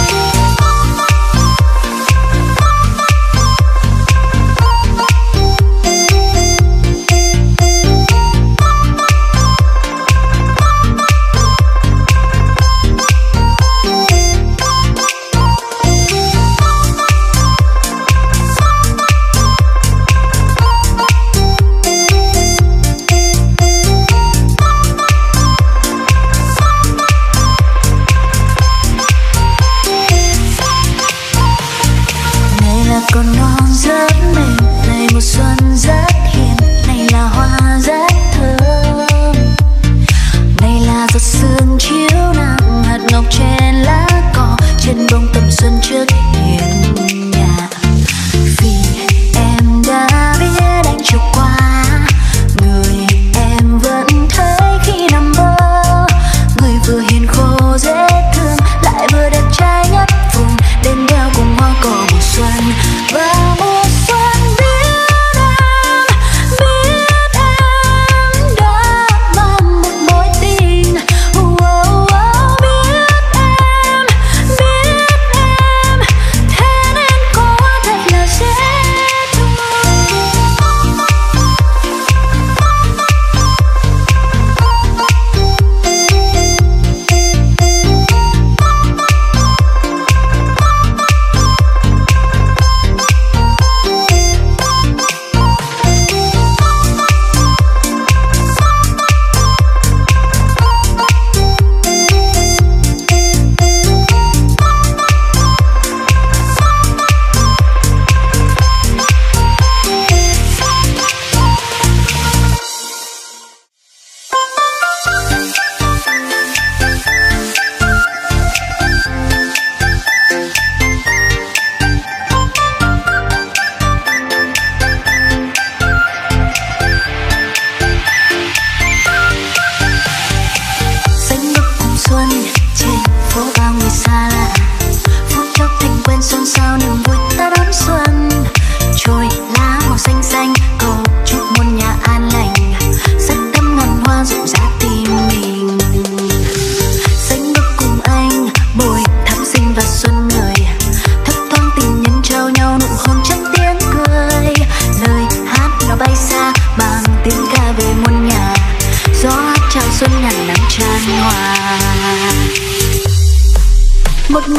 Còn non rất mềm, này mùa xuân rất hiền, này là hoa rất thơm, này là giọt sương chiếu nặng hạt ngọc trên lá cỏ, trên bông tầm xuân trước hiên nhà. Vì em đã biết anh trôi qua, người em vẫn thấy khi nằm mơ, người vừa hiền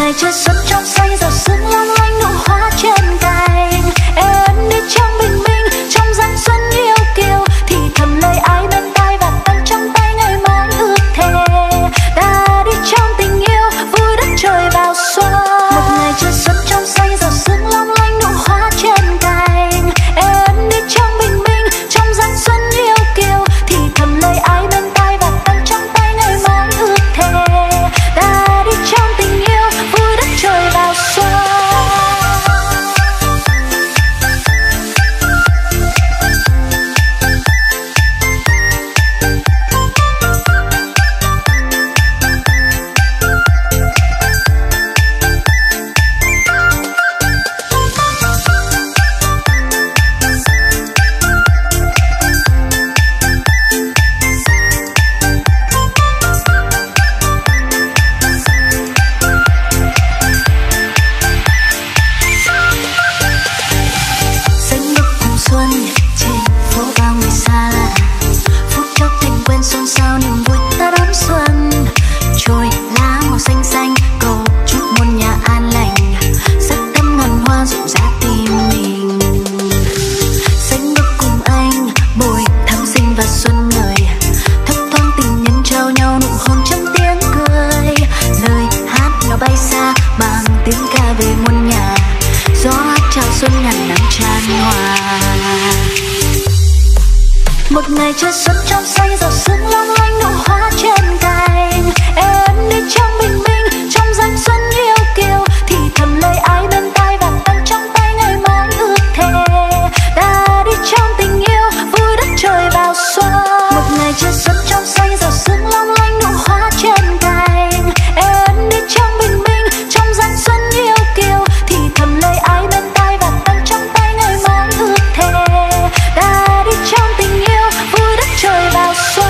ngày trời xuân trong xanh giọt sương long lanh nụ hoa trên cành. Em đi trong bình minh trong giăng xuân yêu kiều, thì thầm lời ai bên tai và tay trong tay ngày mai ước thề. Ta đi trong tình yêu vui đất trời vào xuân. Một ngày trời xuân trong xanh giọt sương long lanh nụ hoa trên cành. Em đi trong bình minh trong giăng xuân yêu kiều, thì thầm lời ai bên tai và tay trong tay ngày mai ước thề. Ta đi trong tình yêu vui đất trời vào xuân. Một ngày trời xuân trong xanh giọt sương long lanh nụ hoa trên cành. Em đi trong bình minh trong giăng xuân yêu kiều, thì thầm lời ai bên tai và tay trong tay ngày mai ước thề. Ta đi trong tình yêu vui đất trời vào xuân. Một ngày trời xuân trong xanh giọt sương long lanh nụ hoa trên cành. Em đi trong bình minh trong giăng xuân yêu kiều, thì thầm lời ai bên tai và tay trong tay ngày mai ước thề. Ta đi trong tình yêu vui đất trời vào xuân.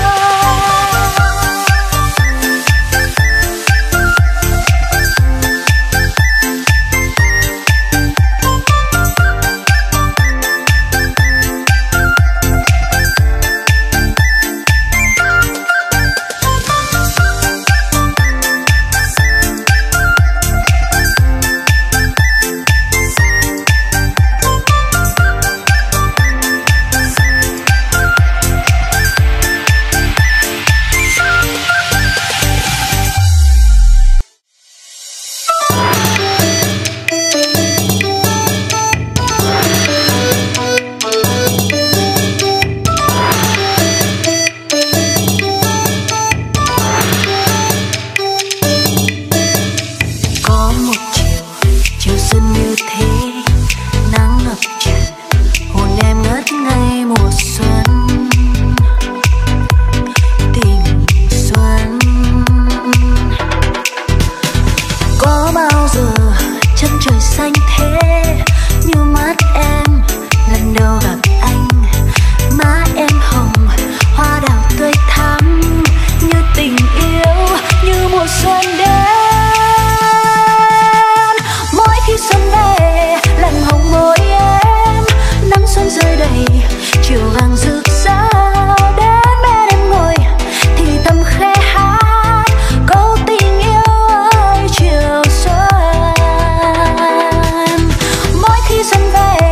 Xuân về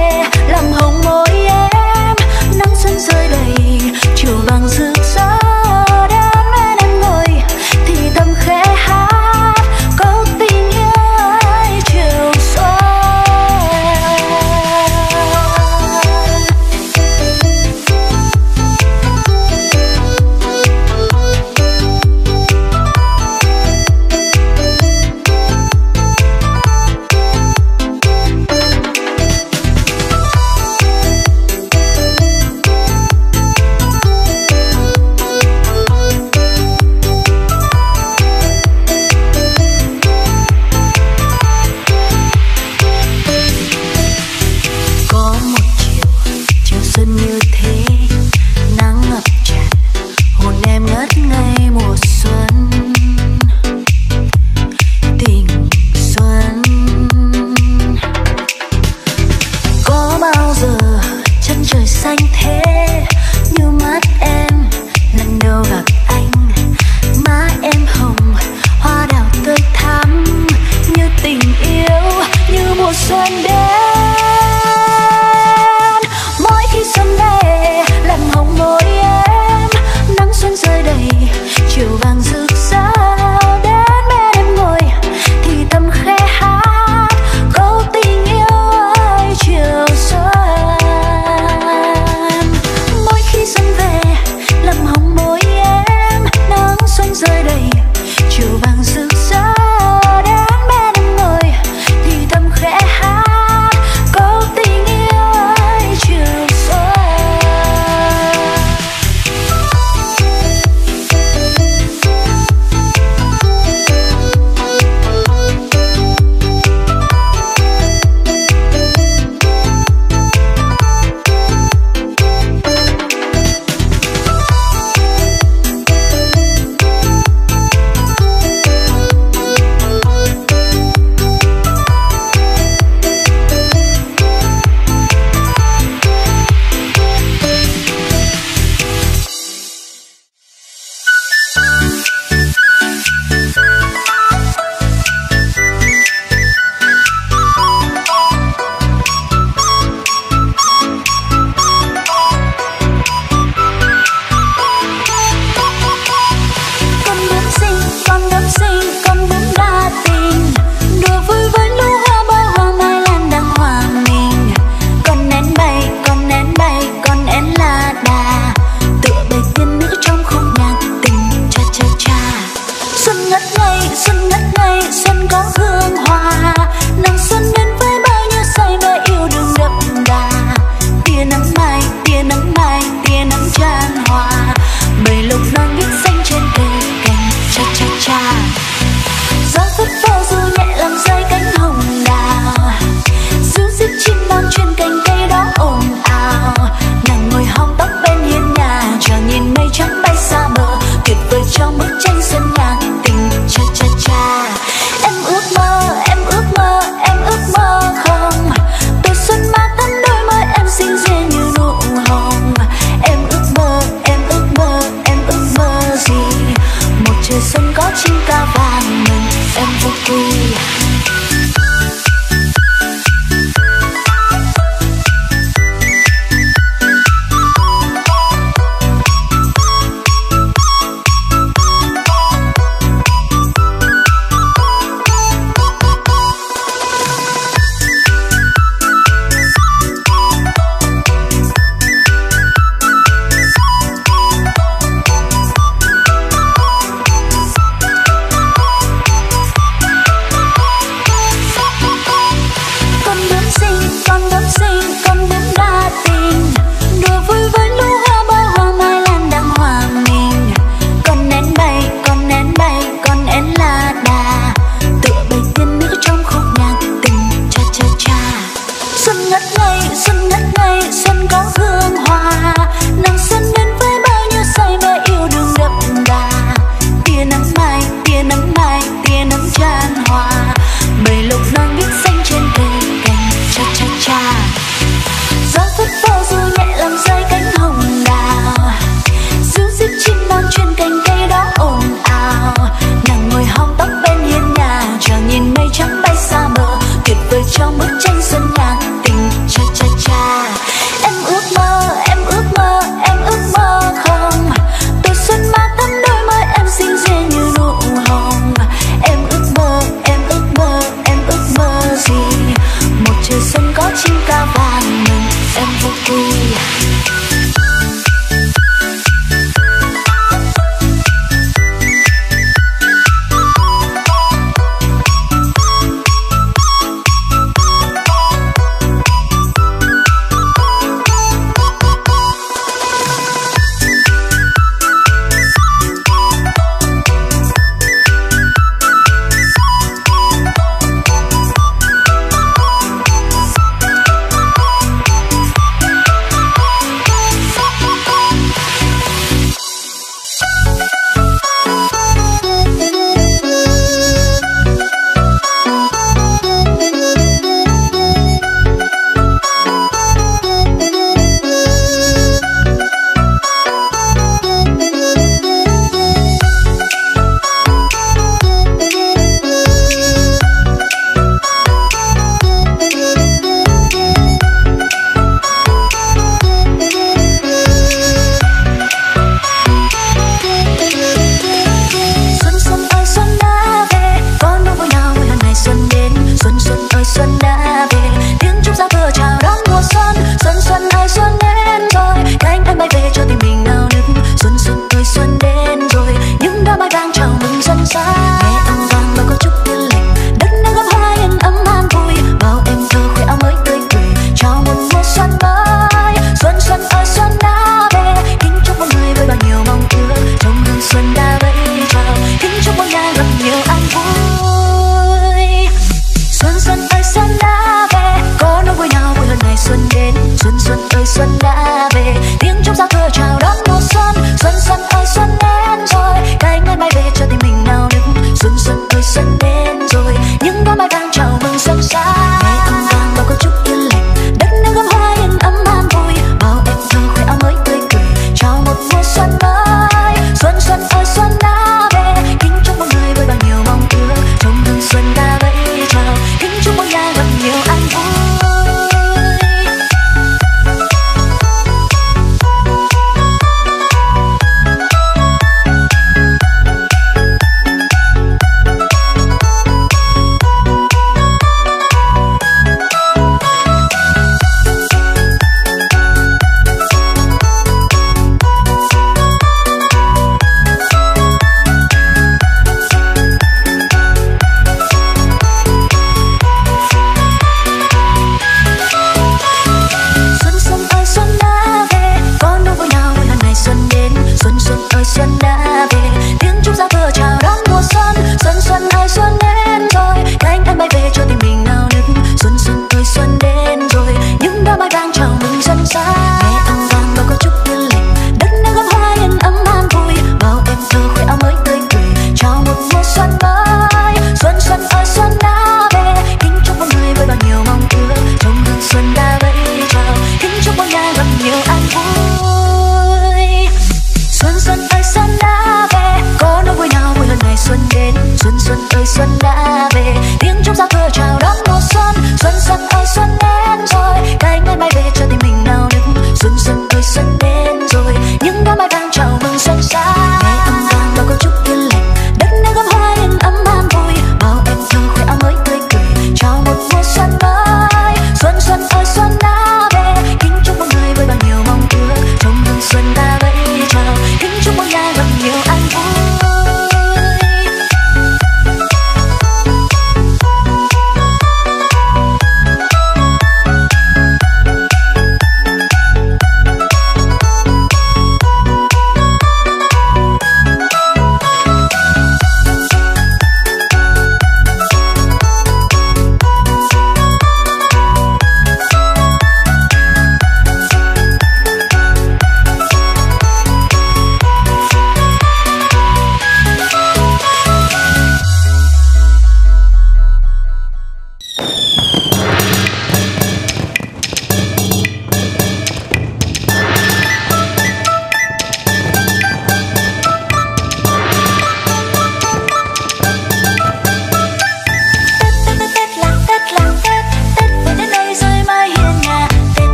trời xanh có chim ca vàng mừng em vô quy.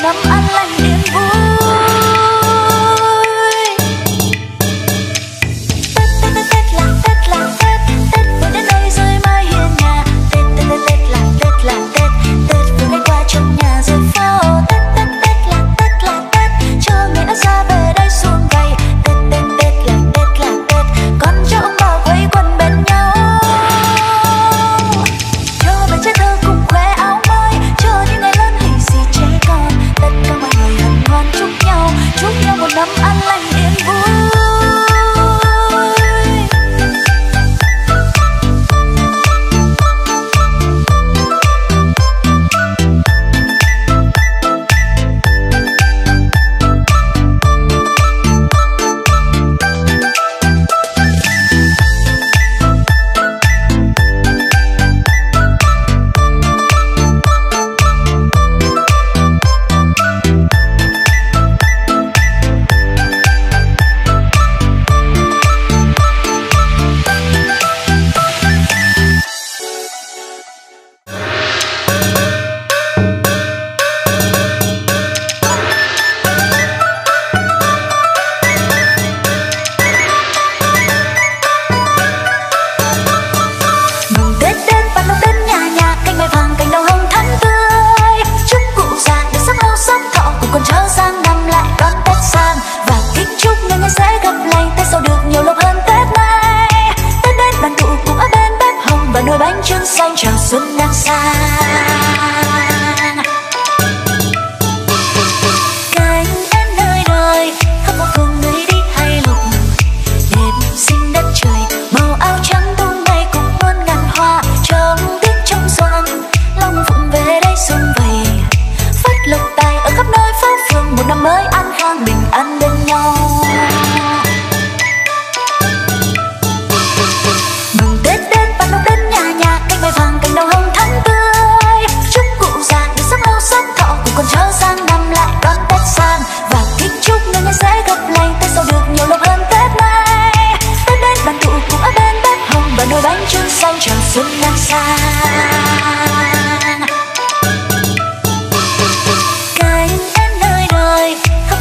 năm an lành yên vui. Tết Tết Tết Tết là Tết là Tết, Tết vừa đến nơi rồi mai hiên nhà. Tết Tết Tết Tết là Tết là Tết, Tết vừa ngày qua trong nhà rồi phố. Tết Tết Tết là Tết là Tết, cho người đã xa về đây xuông vầy. Tết Tết Tết là Tết là Tết, con cháu ông bà quây quần bên nhau. Cho bạn trẻ thơ cùng khoe áo mới, cho những ngày lớn lì xì trẻ con. Tất cả mọi người hân hoan chúc nhau, chúc nhau một năm an lành yên vui. Nồi bánh trưng xanh chào xuân đang sang. Cánh én nơi đời khắp một vùng nơi đi hay lục, đêm xinh đất trời màu áo trắng tung bay cùng muôn ngàn hoa. Trong tiết trong xuân lòng phụng về đây xuân vầy, phát lộc tài ở khắp nơi phố phường. Một năm mới an khang bình an bên nhau. Mừng Tết đến bạn đông đến nhà nhà, cánh mai vàng cành đào hồng thắm tươi. Chúc cụ già được sống lâu sống thọ, cùng con cháu sang năm lại đón Tết sang. Và kính chúc người nhà sẽ gặp lành, Tết sau được nhiều lộc hơn Tết nay. Tết đến đoàn tụ cùng ở bên bếp hồng, và nồi bánh trưng xanh chào xuân đang sang. Cánh én nơi đời khắp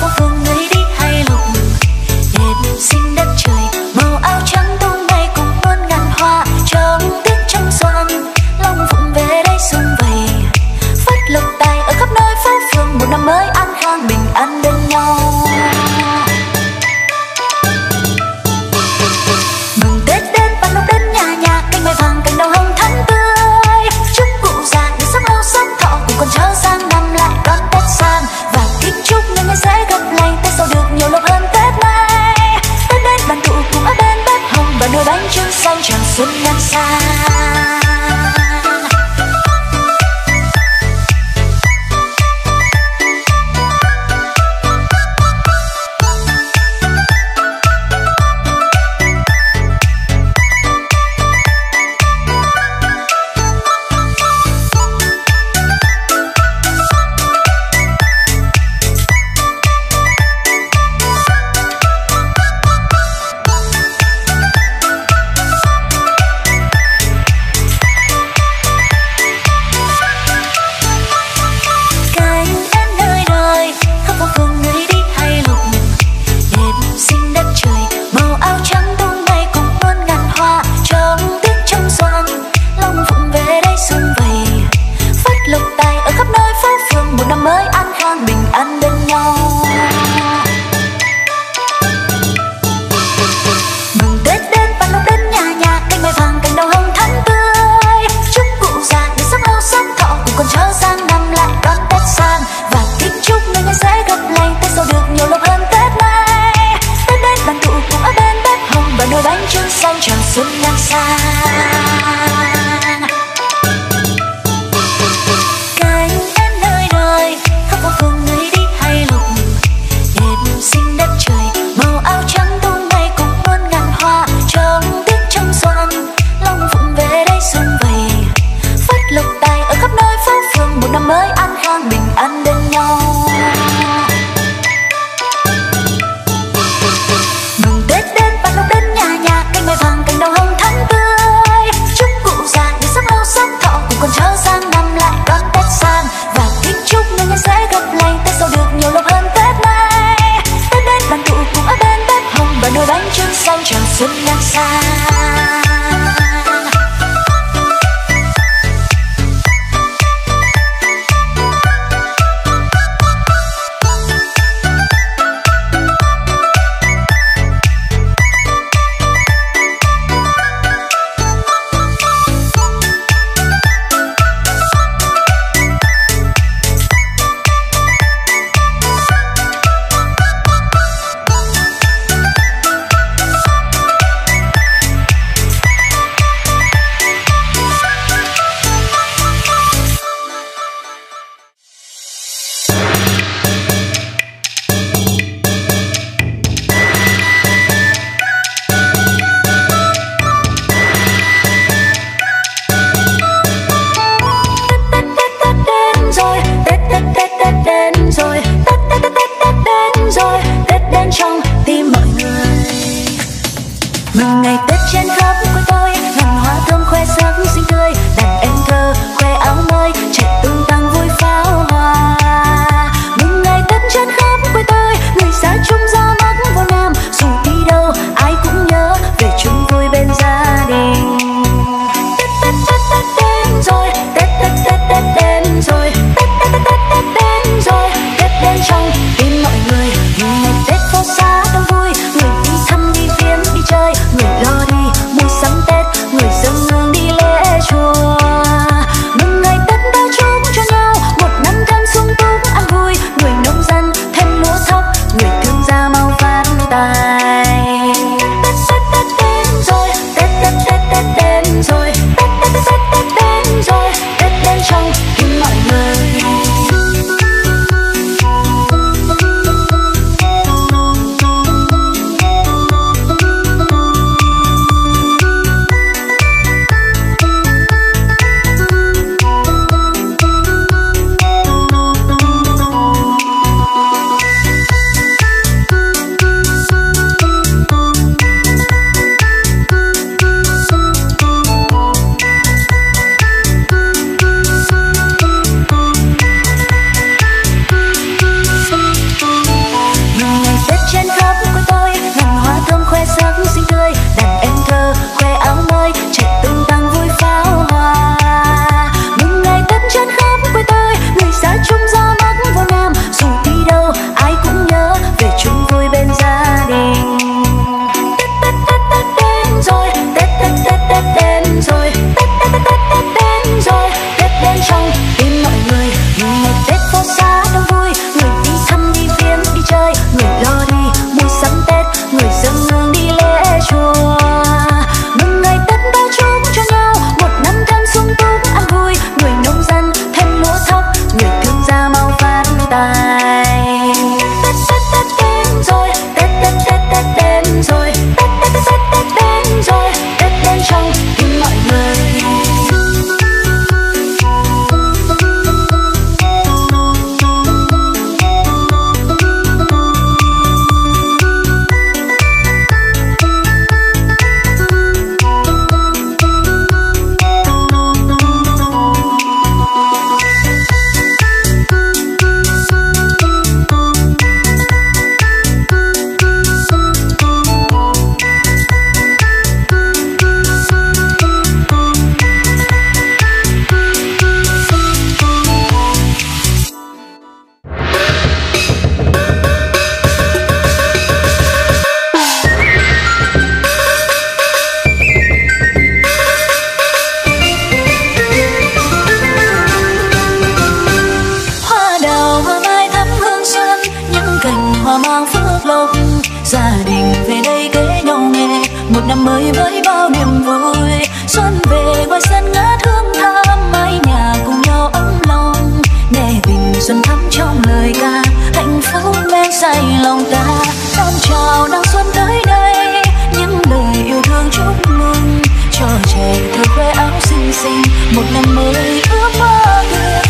năm mới với bao niềm vui. Xuân về ngoài sân ngát hương thơm, mái nhà cùng nhau ấm lòng. Nghe tình xuân thắm trong lời ca, hạnh phúc men say lòng ta. Đón chào năm xuân tới đây, những lời yêu thương chúc mừng cho trẻ thơ khoe áo xinh xinh. Một năm mới ước mơ tuyệt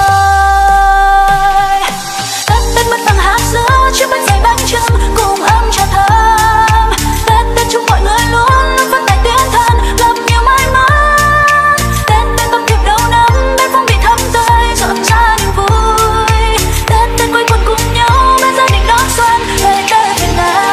vời. Tết Tết mất tầng hát giữa chiếc bánh dày bánh trưng cùng ấm trà thơm. Tết Tết chúc mọi người luôn luôn phát tài tiến thân, gặp nhiều may mắn. Tết Tết tâm thiệp đầu năm, bên phong vị thắm tươi rộn rã niềm vui. Tết Tết quây quần cùng nhau bên gia đình đón xuân về Tết Việt Nam.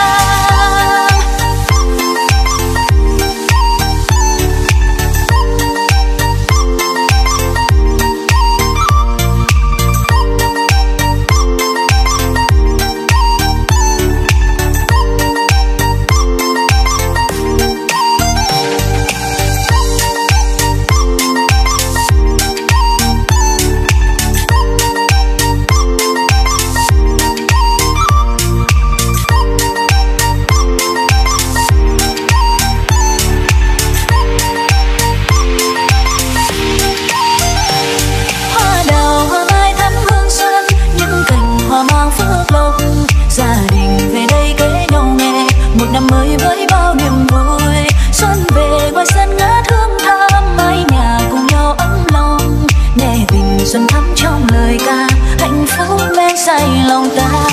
Năm mới với bao niềm vui, xuân về ngoài sân ngát hương thơm, mái nhà cùng nhau ấm lòng. Nghe tình xuân thắm trong lời ca, hạnh phúc men say lòng ta.